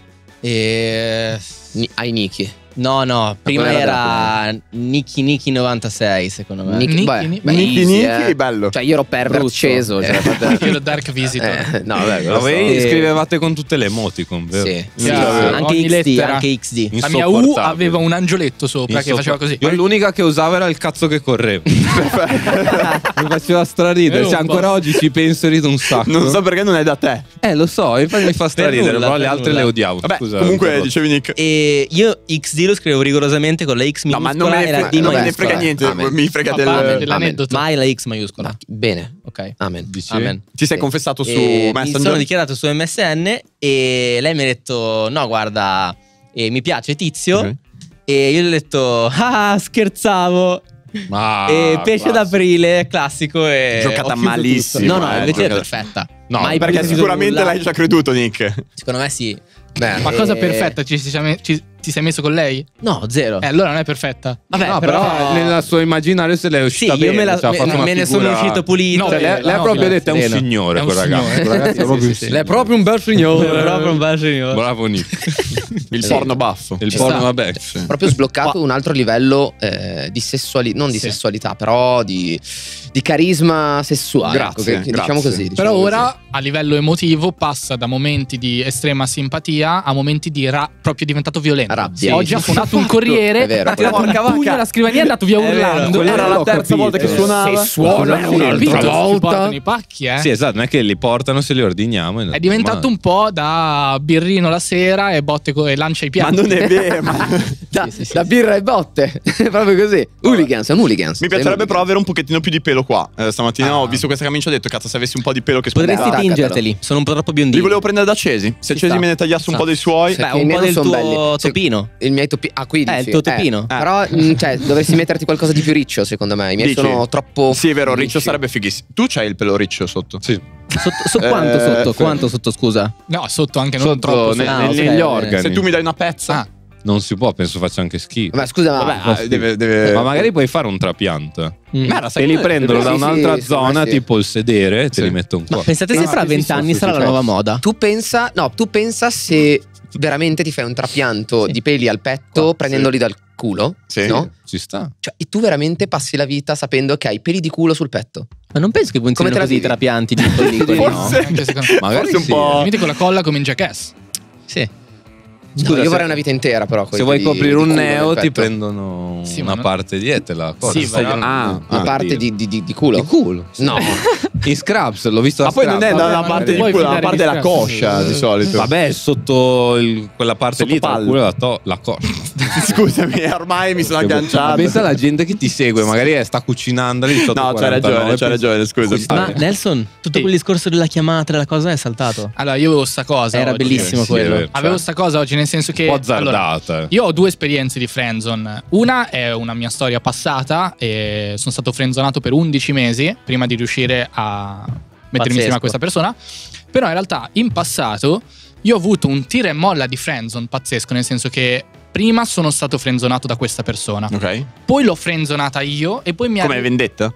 E... Ai Niki. No, prima quello era Niki 96, secondo me. Niki, beh, Niki. beh, Niki, easy, Niki, bello. Cioè io ero pervert sceso. Cioè, Io ero Dark Visitor. no, vabbè, quello Ma voi so. scrivevate con tutte le emoticon, vero? Sì. Sì, Chiaro. anche Ogni XD, lettera. anche XD. La mia U Insopportabile. aveva un angioletto sopra che faceva così. Io l'unica che usavo era il cazzo che correva. Mi faceva straridere. Ero Cioè, un po'. ancora oggi ci penso e rido un sacco. Non so perché non è da te. Lo so, infatti mi fa straridere, nulla, però le per altre nulla. le odiavo. Vabbè, Scusa, comunque però. dicevi Nick. E io XD lo scrivevo rigorosamente con la X No, ma minuscola non me e ne la D frega, non me ne maiuscola. frega niente. Amen. Mi frega No, del. parla dell'aneddoto. Mai la X maiuscola. Bene. Ok. Amen. Dici? Amen. Ti sei Sì. confessato su E mi Messenger? sono dichiarato su MSN e lei mi ha detto no guarda mi piace Tizio Ok. e io gli ho detto ah scherzavo Ma e pesce basta. d'aprile classico e Giocata ho chiuso malissimo, tutto. No eh, invece è giocata- perfetta. No, Mai Perché più sicuramente nulla. l'hai già creduto, Nick. Secondo me sì. Bene. Ma cosa perfetta? Ti sei messo con lei? No zero. Allora non è perfetta. Vabbè No, però, però nel suo immaginario se lei è sì uscita io bene, me, cioè, ha fatto una me ne figura- sono uscito pulito. No, Cioè, lei ha no, proprio detto è un sereno. signore È un quel ragazzo. signore. Quel ragazzo è proprio un Sì, sì, signore. sì. proprio un bel signore. Proprio un bel signore. Bravo Nick. Il porno baffo. Il Ci porno, sta. vabbè. Proprio sbloccato un altro livello di sessualità, non di Sì. sessualità, però di carisma sessuale. Grazie, ecco, diciamo grazie. così. Però diciamo ora a livello emotivo passa da momenti di estrema simpatia a momenti di proprio diventato violento. Rabbia. Oggi ha suonato un È corriere, vero, ha tirato porca un pugno vacca. alla scrivania e è andato via È vero. urlando. Quella era la terza volta che suonava. Se suona Sì, un'altra capito? Ci volta. portano i pacchi, Sì, esatto, non è che li portano se li ordiniamo. È diventato un po' da birrino la sera e botte e lancia i Ma piatti. non è vero. ma- Da birra e botte. Proprio così. Hooligans, è un hooligans. Mi piacerebbe però avere un pochettino più di pelo qua. Stamattina ho visto questa camicia e ho detto cazzo se avessi un po' di pelo che Potresti spuntava. tingerteli, sono un po' troppo biondini. Li volevo prendere da Cesi. Se Ci Cesi sta. me ne tagliasse un po' dei suoi. Sì. Beh, Perché i un miei po' non del son tuo belli. Sì. topino. Il mio topino. Ah, qui dici? Il tuo topino. Però, cioè, dovresti metterti qualcosa di più riccio, secondo me. I miei Dici? sono troppo. Sì, è vero, riccio lisci. sarebbe fighissimo. Tu c'hai il pelo riccio sotto? Sì. Quanto sotto? sì. Quanto sotto, scusa? No, sotto anche non Sotto troppo. ne- Ah, ne- ok, negli va organi. bene. Se tu mi dai una pezza. Ah, Non si può, penso faccia anche schifo. Vabbè, scusa, ma. Vabbè, deve. Ma magari puoi fare un trapianto. Guarda, sai E li che- prendono sì, da sì, un'altra sì, zona, sì. tipo il sedere, e te Sì. li mettono qua. Ma pensate se No, fra sì, 20 sì, anni sì, sarà sì, la nuova certo. moda? Tu pensa se veramente ti fai un trapianto di peli al petto Qua, prendendoli dal culo, Sì. no? Ci sta. Cioè, e tu veramente passi la vita sapendo che hai peli di culo sul petto. Ma non penso che funzionino te la così i vivi? trapianti piccoli, no? Forse. anche secondo me. Magari Forse un sì. po'. Venite con la colla come in Jackass. Sì. Scusa, io se- vorrei una vita intera, però. Se vuoi coprire un neo, ti prendo prendono Sì, una ma non- parte di e te la cosa. Sì, però- una parte di culo. di culo. sì. No. In Scraps, l'ho visto a Ma poi non è Scraps. da una ma parte non di puoi culo, da una fidare parte di della Scraps. coscia di solito. Vabbè, sotto quella parte lì, tra il Sottopalle. culo e la coscia. Scusami, ormai mi sono Ma agganciato. pensa alla gente che ti segue, magari sta cucinando lì sotto No, c'hai 49, ragione, c'hai ragione, scusa. Ma Nelson, tutto Sì. quel discorso della chiamata, della cosa è saltato. Allora, io avevo sta cosa. Era oggi. bellissimo Sì, quello. è vero. Avevo sta cosa oggi, nel senso che. Un po' allora, azzardata. io ho due esperienze di friendzone. Una è una mia storia passata e sono stato friendzonato per 11 mesi prima di riuscire a mettermi insieme a questa persona. Però in realtà in passato io ho avuto un tira e molla di friendzone pazzesco, nel senso che prima sono stato frenzonato da questa persona, Ok. poi l'ho frenzonata io e poi mi ha... Come vendetta?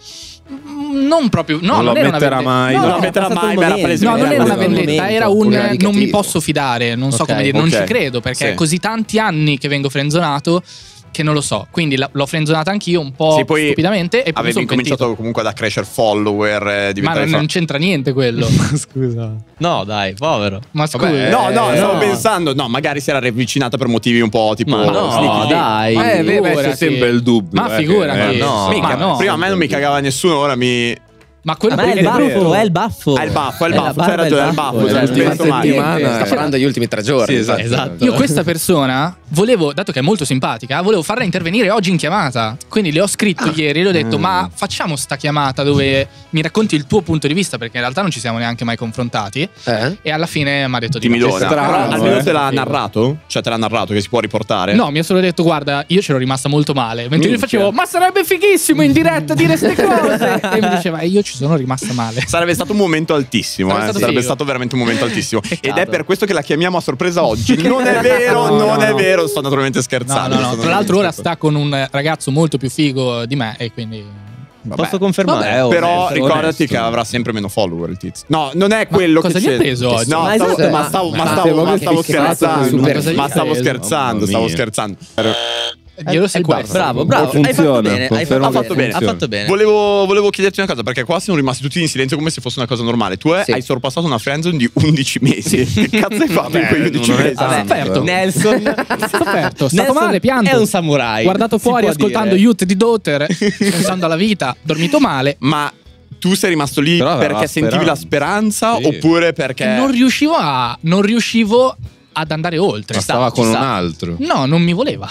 Non proprio, no, Non lo era una metterà vendetta. mai. No, Non no, lo metterà passato mai, il ma era momento. palese. no, non era una un vendetta, momento era un pure non mi negativo. posso fidare, non so Ok, come dire, non ok. ci credo perché Sì. è così tanti anni che vengo frenzonato che non lo so. Quindi l'ho frenzonata anch'io un po' Sì, poi stupidamente e poi Avevi sono incominciato pentito. comunque ad accrescere follower, Ma diventare non c'entra niente quello. Scusa. No, dai, povero. Ma scusa. Vabbè, No, stavo no. pensando, no, magari si era ravvicinata per motivi un po' tipo Ma no, sneaky. dai. Beh, c'è Figurati. sempre il dubbio. Ma figurati. no. Mica, Ma no. prima a me non mi cagava nessuno, ora mi... Ma quello Ma è il perché baffo, è il baffo. È il baffo, la c'hai barba, ragione, è il baffo, è non il ci penso mai. settimana. Sta parlando degli ultimi 3 giorni. Sì, esatto. Esatto. io questa persona volevo, dato che è molto simpatica, volevo farla intervenire oggi in chiamata. Quindi le ho scritto ieri, le ho detto ma facciamo sta chiamata dove mi racconti il tuo punto di vista, perché in realtà non ci siamo neanche mai confrontati. E alla fine mi ha detto di no. Timidona. Strano, Però almeno te l'ha Sì. narrato? Cioè te l'ha narrato che si può riportare? No, mi ha solo detto guarda, io c'ero rimasta molto male. Mentre io Minchia. facevo ma sarebbe fighissimo in diretta dire ste cose. E mi diceva io ci sono rimasta male. Sarebbe stato un momento altissimo, Sarebbe stato sarebbe figo. stato veramente un momento altissimo. Peccato. Ed è per questo che la chiamiamo a sorpresa oggi. Non è vero, non è vero, sto naturalmente scherzando. No. Tra l'altro ora sta con un ragazzo molto più figo di me e quindi... Posso confermare? Vabbè, Però onesto, ricordati onesto. che avrà sempre meno follower il tizio. No, non è quello cosa che gli ha c'è. preso oggi? No, Ma stavo, esatto, ma ma- stavo, ma ma stavo, avevo ma stavo fissato scherzando. super- Cosa gli Ma hai stavo preso? scherzando, Mamma stavo mia. scherzando. Glielo sequestro. Bravo. Funziona, Hai fatto bene. confermo Hai che fatto bene. Ha funziona. fatto bene. Volevo chiederti una cosa, perché qua siamo rimasti tutti in silenzio come se fosse una cosa normale. Tu Sì. hai sorpassato una friendzone di 11 mesi. Che cazzo hai fatto in quei 11 non è mesi? tanto. Sofferto. Nelson. Sofferto, stato Nelson male, pianto. È un samurai. Guardato si fuori può ascoltando dire. Youth di Daughter, pensando alla vita, dormito male. Ma tu sei rimasto lì Però aveva perché sentivi la speranza Sì. oppure perché... Non riuscivo ad andare oltre. Ma stava con ci un sta. altro. No, non mi voleva.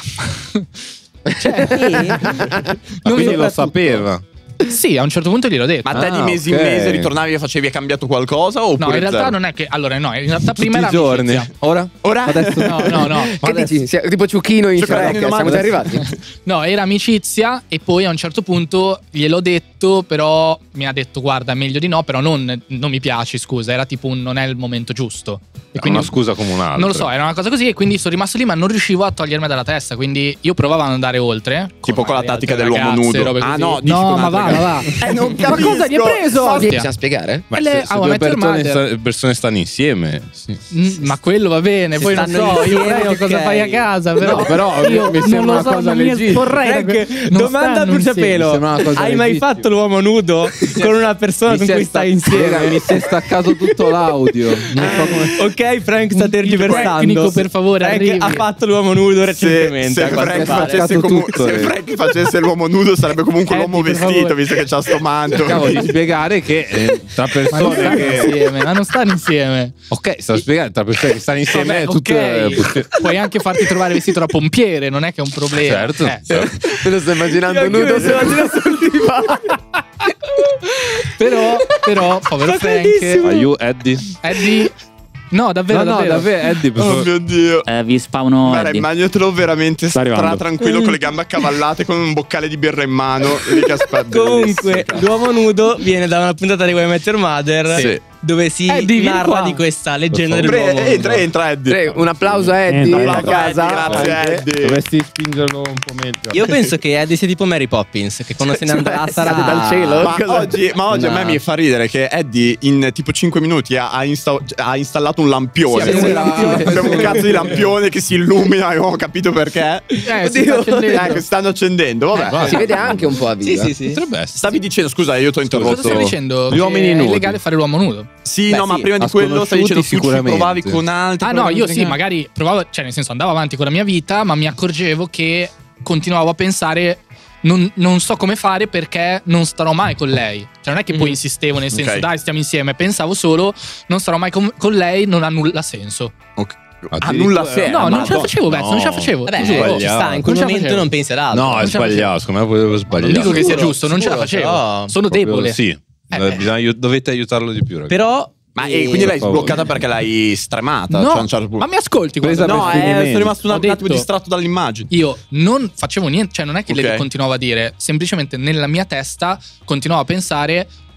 Cioè, Ma quindi lo sapeva. sì, a un certo punto gliel'ho detto. Ma te di Ah, mese ok. in mese ritornavi e facevi, è cambiato qualcosa oppure No, in realtà zero? non è che. Allora, no, in realtà prima Tutti era i giorni. amicizia. Ora? Ora? Adesso No. Che dici? Tipo Ciuchino in Ciuchino Shrek, in siamo domanda. già arrivati. No, era amicizia e poi a un certo punto gliel'ho detto, però mi ha detto guarda, meglio di no, però non mi piaci, scusa, era tipo un non è il momento giusto. E Quindi una scusa come un'altra. non lo so, era una cosa così e quindi sono rimasto lì ma non riuscivo a togliermi dalla testa, quindi io provavo ad andare oltre. Tipo con la magari tattica altre dell'uomo ragazze, nudo. robe Ah, così. no, dici no, con ma altre va. non Ma cosa gli hai preso? Sì, Ostia. possiamo spiegare? Ma E le- se How I due Met Your Mother. persone stanno insieme, sì. Ma quello va bene, poi non stanno so, io insieme, Freo, cosa ok. fai a casa, però, No, però io mi non sembra lo una so, cosa non mi legittima. esporrei da Frank, que- non domanda a stanno bruciapelo. insieme, sembra una cosa Hai mai legittima. fatto l'uomo nudo con una persona con cui stai insieme? Mi si è staccato tutto l'audio. Non so come... Ok, Frank sta Un tergiversando. tecnico, per favore, Frank arrivi. ha fatto l'uomo nudo recentemente. Se a quanto Frank pare. facesse, tutto, se Frank facesse l'uomo nudo sarebbe comunque l'uomo Eddie, per vestito, favore. visto che c'ha sto manto. Cercavo di spiegare che tra Ma non persone stanno che... insieme, ma non stanno insieme. Ok, sto spiegando, tra persone che stanno insieme Vabbè, è tutto... ok. Puoi anche farti trovare vestito da pompiere, non è che è un problema. Certo. Te lo sto immaginando Io nudo anche me lo sul divano. Però, povero Fa Frank. caldissimo. Eddie? Eddie. No, davvero, No, davvero, Eddie, per Oh favore. mio Dio. Vi spawno Guarda, Eddie. immaginatelo veramente Sta arrivando. tranquillo con le gambe accavallate con un boccale di birra in mano lì che aspetta. Comunque, l'uomo nudo viene da una puntata di How I Met Your Mother Sì. dove si Eddie, vieni narra qua. di questa leggenda Per dell'uomo favore. nudo. Entra Eddie. Prego, un applauso a Eddie Entra, a entra. casa. Grazie Eddie. Dovresti spingerlo un po' meglio. Io penso che Eddie sia tipo Mary Poppins, che quando se ne andrà sarà Cade dal cielo? Ma oggi a me mi fa ridere che Eddie in tipo 5 minuti ha installato un lampione. Sì, abbiamo un lampione. Abbiamo un cazzo di lampione che si illumina e non ho capito perché. Si sta accendendo. Che stanno accendendo. Vabbè. Si vede anche un po' a Sì, viva. sì, sì. Potrebbe essere. Stavi dicendo, scusa, io ti ho Cosa interrotto. stai dicendo? Gli uomini Che nudi. È illegale fare l'uomo nudo. Sì, Beh, no, ma sì, prima di a quello stai dicendo tu ci sicuramente. provavi con altri. Ah no, io sì, probabilmente- magari provavo, cioè nel senso andavo avanti con la mia vita, ma mi accorgevo che continuavo a pensare non so come fare perché non starò mai con lei. Cioè non è che poi insistevo nel senso Ok. dai stiamo insieme, pensavo solo non starò mai con lei, non ha nulla senso. Ok. Ah, Ah, nulla serio. No, non ce la Madonna. facevo, Bezzo, non ce la facevo. Vabbè, ti giuro. ci sta, in quel Non ce la momento facevo. non pensi ad altro. No, è Non ce la sbagliato. Secondo me potevo Non sbagliare. dico che sia Sicuro, giusto, non ce la sicuro, facevo. però- Sono debole. Sì. Dovete aiutarlo di più, ragazzi. Però Ma quindi l'hai per favore. sbloccata perché l'hai stremata? No, cioè, a un certo punto. ma mi ascolti Presa quando- per No, finimento. sono rimasto un Ho attimo detto- distratto dall'immagine. Io non facevo niente, cioè non è che Ok. le continuavo a dire, semplicemente nella mia testa continuavo a pensare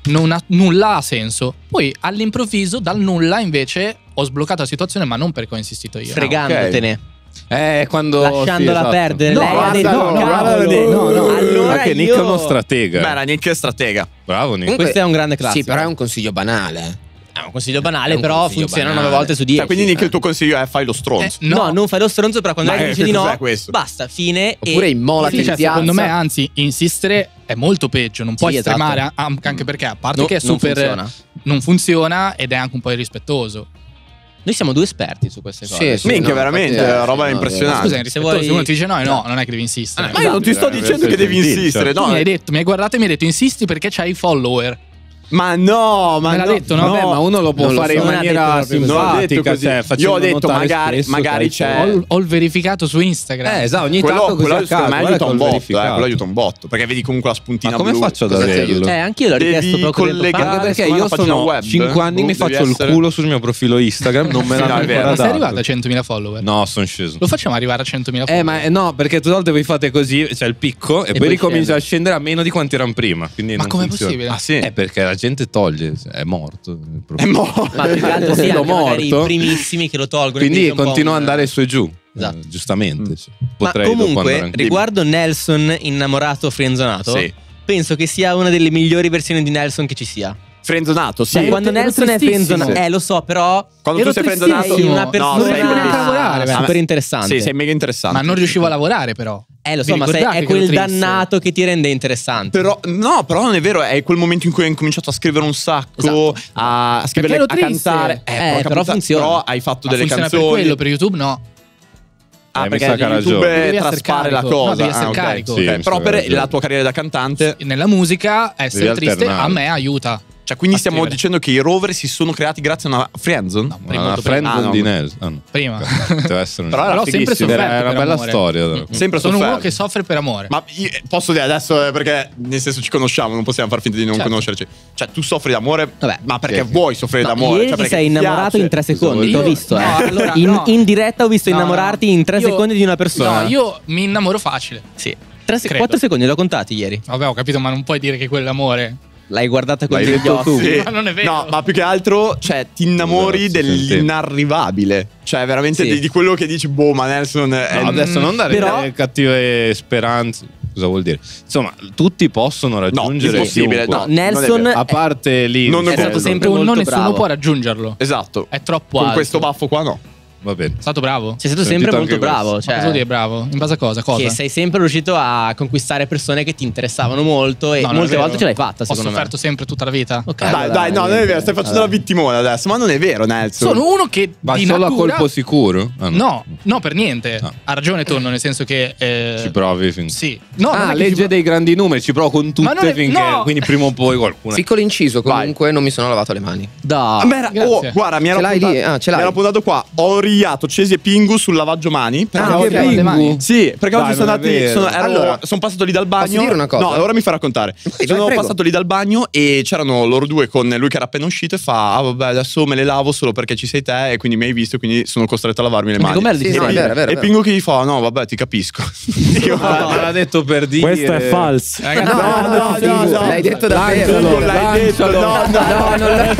nulla ha senso. Poi all'improvviso, dal nulla, invece, ho sbloccato la situazione, ma non perché ho insistito io. Fregandotene. Quando Lasciandola esatto. perdere. No, Lei ha guarda, detto no, cavolo. no. Allora Anche Nick è uno stratega. Beh, era Nick è stratega. Bravo Nick. Comunque- Questo è un grande classico. Sì, però è un consiglio banale. È un consiglio banale, È un però consiglio funziona banale. 9 volte su 10. Cioè, quindi Nick, il tuo consiglio è fai lo stronzo. No, non fai lo stronzo, però quando Ma lei che dice di no, cos'è questo? basta, fine. Oppure immolati Sì, in cioè, piazza. secondo me, anzi, insistere è molto peggio. Non puoi Sì, esatto. estremare, anche perché, a parte No, che è non super. funziona. Non funziona ed è anche un po' irrispettoso. Noi siamo 2 esperti su queste cose. Sì, Minchia, no, veramente, infatti, la roba è no, impressionante. Scusa, è Se irrispettoso. vuoi- Se uno ti dice no, è no, non è che devi insistere. Ma io non ti sto Esatto, dicendo che devi sentito. insistere, Tu no. mi hai guardato e mi hai detto insisti perché c'hai i follower. Ma no, ma Me l'ha no. detto, no? Vabbè, ma uno lo può Non lo fare so. in Non ha detto maniera proprio così. Non ho detto simpatica, così. cioè, Io ho facendo detto notare magari spesso, c'è. Ho il verificato su Instagram. Esatto, ogni Quello, tanto così quello a secondo caso, me guarda aiuta che un ho botto, verificato. quello aiuta un botto. Perché vedi comunque la spuntina Ma come blu. faccio ad Cosa ti averlo? aiuta? Anch'io l'ho richiesto Devi poco tempo fa. collegare- Anche perché secondo io una pagina sono web. 5 anni mi Devi faccio il essere- culo sul mio profilo Instagram, non me Sì, no, l'hanno è vero. ancora Ma sei dato. arrivato a 100.000 follower? No, sono sceso. Lo facciamo arrivare a 100.000 follower. Ma no, perché tutte le volte voi fate così, c'è il picco e, poi poi ricomincia scende. a scendere a meno di quanti erano prima. Quindi Ma non com'è funziona. possibile? Ah, sì. È perché la gente toglie, è morto. È morto. Ma più che altro sì, Profilo anche magari i morto. primissimi che lo tolgono. Quindi è un po' continua a un- andare su e giù. Esatto. Giustamente. sì. Ma Potrei dopo comunque, andare anche- riguardo Nelson innamorato frienzonato, Sì. penso che sia una delle migliori versioni di Nelson che ci sia. Frenzonato, sì. Cioè, quando ero Nelson è tristissimo. frenzonato, lo so, però Quando ero tu sei tristissimo. frenzonato, una no, persona non riuscivo neanche a lavorare, super interessante. Sì, sei mega interessante. Ma non riuscivo a lavorare, però. Lo so, Vi ma ricordate è che quel ero triste? dannato che ti rende interessante. Però, no, però non è vero, è quel momento in cui hai incominciato a scrivere un sacco, Esatto. a scrivere, Perché a ero triste. cantare. Però porca funziona. Però hai fatto Ma delle funziona canzoni. per quello, per YouTube no. Ah, mi perché sa che ha YouTube ragione. Devi essere traspare la carico. cosa. No, devi essere Ah, ok. carico. Sì, Ok, mi però sa per che ha ragione. la tua carriera da cantante, Nella musica essere Devi triste alternare. a me aiuta. cioè quindi A stiamo scrivere. dicendo che i rover si sono creati grazie a una friendzone? No, Ma la molto prima. friendzone Ah, no. di Nelson. Ah, no. Prima. Deve essere Però era Però sempre fighissimo. sofferto È una per bella amore. storia. però. Sempre Sono sofferto. uno che soffre per amore. Ma posso dire adesso perché nel senso ci conosciamo, non possiamo far finta di non Certo. conoscerci. Cioè tu soffri d'amore, Vabbè, ma perché sì. vuoi soffrire No, d'amore? ieri Cioè, ti perché sei ti innamorato piace. in 3 secondi, Io- ti ho visto. no, allora, in, no. in diretta ho visto No, innamorarti no. in 3 Io- secondi di una persona. No, io mi innamoro facile. Sì. Credo. 4 secondi, li ho contati ieri. Vabbè, ho capito, ma non puoi dire che quello è amore. L'hai guardata con L'hai gli detto occhi. tu. Sì. Ma non è vero. No, ma più che altro, cioè, ti innamori Esatto, dell'inarrivabile. Cioè, veramente Sì. di quello che dici, boh, ma Nelson è. No, adesso non dare però- delle cattive speranze. Cosa vuol dire? Insomma, tutti possono raggiungere impossibile, chiunque. No, non è Nelson vero. A parte lì, Non è stato credo. sempre Non molto nessuno bravo. può raggiungerlo. Esatto. È troppo Con alto. questo baffo qua, no. va bene. È stato bravo? Sei stato Sentito sempre anche molto bravo. questo. Ma Cioè, cosa vuol dire bravo? In base a cosa? Cosa? che sei sempre riuscito a conquistare persone che ti interessavano molto e No, non è molte vero. volte ce l'hai fatta, Ho secondo me. sofferto sempre tutta la vita. Ok, Dai, allora, dai, no, non è niente. vero, stai facendo Vabbè. la vittimone adesso, ma non è vero, Nelson. Sono uno che Va di solo natura... a colpo sicuro? Ah, No, no, per niente. Ah. Ha ragione Tonno, nel senso che... Ci provi fin. Sì. No, non è che legge ci- dei grandi numeri, ci provo con Ma non tutte è- finché. no! Quindi prima o poi qualcuno. Piccolo inciso, comunque non mi sono lavato le mani. Dai. Ah, beh, Grazie. guarda, mi Ce era l'hai lì? puntato, Ah, ce l'hai. mi era puntato qua. Ho riato Cesi e Pingu sul lavaggio mani. Perché Ah, oggi- ok, le mani. Sì, perché Dai, oggi sono non è andati. vero. Allora, sono passato lì dal bagno. posso dire una cosa? No, ora mi fa raccontare. Vai, Sono prego. passato lì dal bagno e c'erano loro due con lui che era appena uscito e fa: ah, vabbè, adesso me le lavo solo perché ci sei te e quindi mi hai visto, quindi sono costretto a lavarmi le mani. com'era il Sì, no, è vero, è vero. E Pingu che gli fa: no, vabbè, ti capisco. Io, Me l'ha detto per dire. Questo è falso. Ragazzi, no, no. L'hai detto davvero? Non l'hai detto, no, No,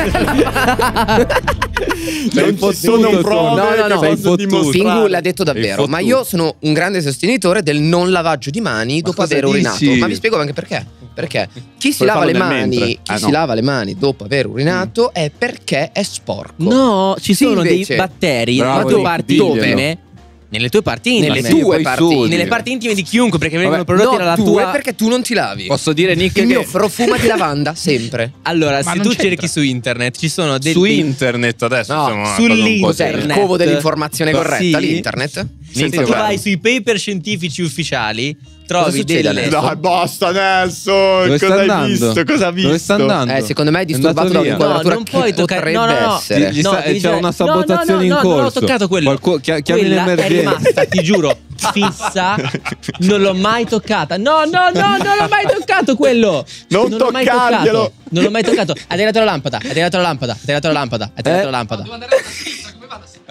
non non ci sono prove No, no, no. che Sei posso fottuto. dimostrare. Pingu l'ha detto davvero, Sei ma fottuto. io sono un grande sostenitore del non lavaggio di mani dopo cosa aver urinato. dici? Ma vi spiego anche perché. Perché chi si Puoi lava farlo le nel mani, mentre. chi si no. lava le mani dopo aver urinato è perché è sporco. No, ci Sì, sono invece. dei batteri Bravo, nelle tue Nick, parti diglielo. intime. Nelle tue parti intime. Nelle Sì, tue poi parti. sudi. Nelle parti intime di chiunque, perché vengono Vabbè, prodotti No, dalla tue tua. perché tu non ti lavi. Posso dire, Nick, Il mio che profuma di lavanda sempre. Allora, Ma se non tu c'entra. cerchi su internet, ci sono dei. su internet adesso No, siamo una cosa un po' sull'internet. Cos'è il seria. covo dell'informazione Sì. corretta? L'internet? Se Nick, tu guarda. vai sui paper scientifici ufficiali, trovi succede delle. adesso? Dai, basta Nelson. Dove sta Cosa hai andando? visto? Cosa ha visto? Dove sta andando? Secondo me è disturbato andato da via. un'inquadratura No, non puoi che toccare- potrebbe no, no. essere. Gli No, sta- devi c'è dire- una sabotazione no, in no, corso. non ho toccato quello. Chiami Quella è l'emergenza. rimasta, ti giuro, fissa. Non l'ho mai toccata. No, non l'ho mai toccato quello. Non l'ho mai toccarglielo. toccato. Non l'ho mai toccato. Ha tirato la lampada. Ha tirato la lampada. Ha tirato la lampada. Ha tirato la lampada. Devo andare alla spesa, come vado?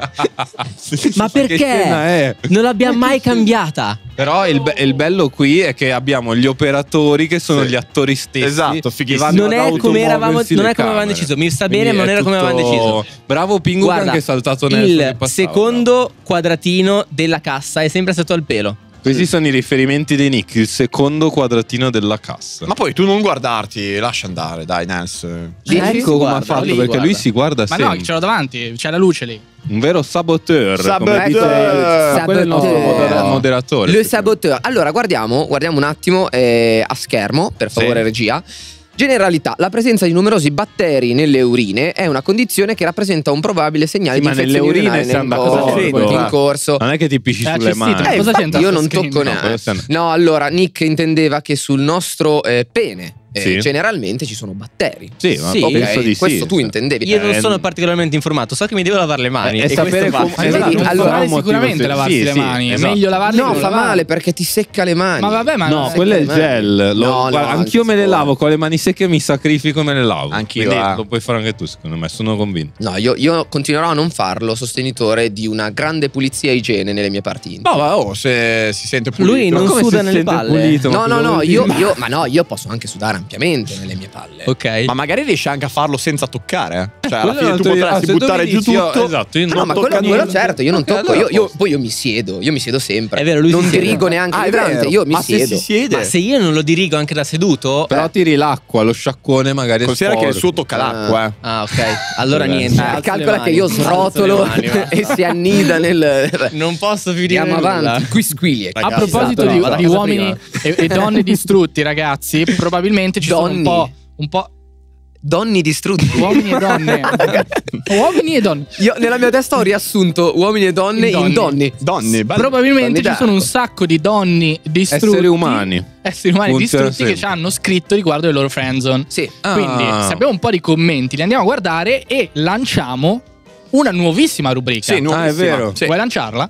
Ma Che scena perché? è? Non l'abbiamo mai cambiata. Però il bello qui è che abbiamo gli operatori che sono gli attori stessi. Esatto, che fighissimo. vanno Non ad è come eravamo, automuoversi non le è come avevamo camere. deciso. Mi sta Quindi bene, ma non è era come avevamo tutto- deciso. Bravo Pingu, che Guarda, anche saltato nel il secondo quadratino della cassa è sempre stato al pelo. Questi sono i riferimenti dei Nick, il secondo quadratino della cassa. Ma poi tu non guardarti, lascia andare, dai, Nels. Ecco come ha guarda, fatto, lì, perché guarda. lui si guarda Ma sempre. no, ce l'ho davanti, c'è la luce lì. Un vero saboteur. Saboteur. come dice- quello è il nostro Saboteur. moderatore. Le saboteur. Allora, guardiamo un attimo a schermo, per favore, regia. Generalità: la presenza di numerosi batteri nelle urine è una condizione che rappresenta un probabile segnale Sì, di ma nelle infezione urine urinare siamo nel d'accordo. corpo, in corso. Non è che ti pisci sulle accessito. mani. Cosa c'entra Io sto non screen? tocco No, neanche. quello No, allora Nick intendeva che sul nostro pene Sì. generalmente ci sono batteri. Sì, ma Sì. penso Ok, di sì. questo tu intendevi. Io non sono particolarmente informato, so che mi devo lavare le mani. E e sapere questo come- fa- Esatto. Non allora, fa male motivo sicuramente se- lavarsi sì, le sì, mani. È esatto. meglio lavarle No, che non fa lavarle. male perché ti secca le mani. Ma vabbè, ma No, Secca quello è le il mani. gel. No, Guarda, no, anch'io me le anzi, lavo con le mani secche, mi sacrifico e me le lavo. Anch'io, Quindi eh. lo puoi fare anche tu, secondo me, sono convinto. No, io continuerò a non farlo, sostenitore di una grande pulizia e igiene nelle mie parti intime. No, ma se si sente pulito. Lui non Come suda si nelle sente palle. pulito? No, Ma no, cosa no, vuol io, dire? ma no, io posso anche sudare ampiamente nelle mie palle. Ok. Ma magari riesci anche a farlo senza toccare. Cioè, alla quello fine è tu un altro- potresti se tu buttare mi giù dici, io- tutto. esatto, io No, non ma tocco quello niente. certo, io non Ok, tocco. allora Poi io mi siedo sempre. È vero, lui non si siede. dirigo neanche Ah, è l'idrante, vero. io mi Ma se siedo. si siede. Ma se io non lo dirigo anche da seduto. Però tiri l'acqua, lo sciacquone magari è Considera che il sporco. suo tocca l'acqua, eh. Ah, ok. Allora Sì, niente. beh. alzo le Calcola mani, che io alzo le srotolo mani, va. e si annida nel. Non posso più dire Andiamo nulla. avanti, qui squiglie. A Ragazzi, proposito esatto, di, no, vado a di casa uomini e donne distrutti, ragazzi, probabilmente ci sono un po' Donni distrutti. uomini e donne. Uomini e donne. Io nella mia testa ho riassunto uomini e donne In in donni. Donne, bello. Probabilmente Donne ci sono un d'arco. sacco di donni distrutti. Esseri umani. Esseri umani Funziona distrutti che ci sempre. hanno scritto riguardo le loro friendzone. Sì. Quindi, Ah. se abbiamo un po' di commenti, li andiamo a guardare e lanciamo una nuovissima rubrica. Sì, nuovissima. è vero. Sì. Vuoi lanciarla?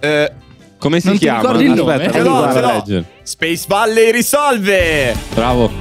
Come si Non ti chiama? ricordi il nome? Aspetta, Ce l'ho, guarda, ce l'ho. leggere. Space Valley risolve. Bravo.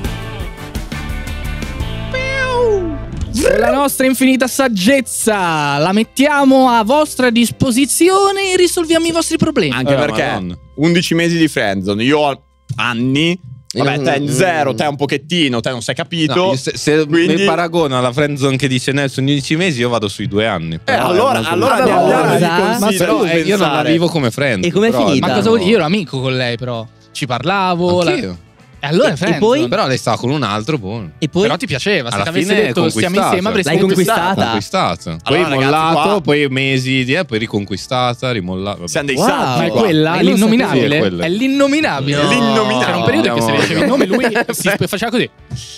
La nostra infinita saggezza la mettiamo a vostra disposizione e risolviamo i vostri problemi. Anche perché Madonna. 11 mesi di friendzone. Io ho anni. Vabbè, te in zero, te un pochettino, te non sei capito. No, io se Quindi- mi paragono alla friendzone che dice Nelson 11 mesi, io vado sui 2 anni. Però allora è molto- andiamo cosa? di Ma consigli. però Tu io non la pensare. vivo come friend. E com'è però- finita? Ma cosa vuol dire? Io ero amico con lei, però. Ci parlavo. Anch'io. E allora è E friendzone. poi? Però lei stava con un altro, buono. E poi Però ti piaceva. Se Alla ti avessi fine è detto stiamo conquistata. insieme avresti L'hai conquistata? Conquistata. Poi Allora, ragazzi, mollato, qua- poi mesi di poi riconquistata, rimollata. vabbè. Siamo dei Wow. saggi. Ma è qua. quella? Ma È io non l'innominabile? sapevo. Sì, è quella. È l'innominabile. No. L'innominabile. C'era un periodo che se Andiamo- dicevi il nome lui faceva così.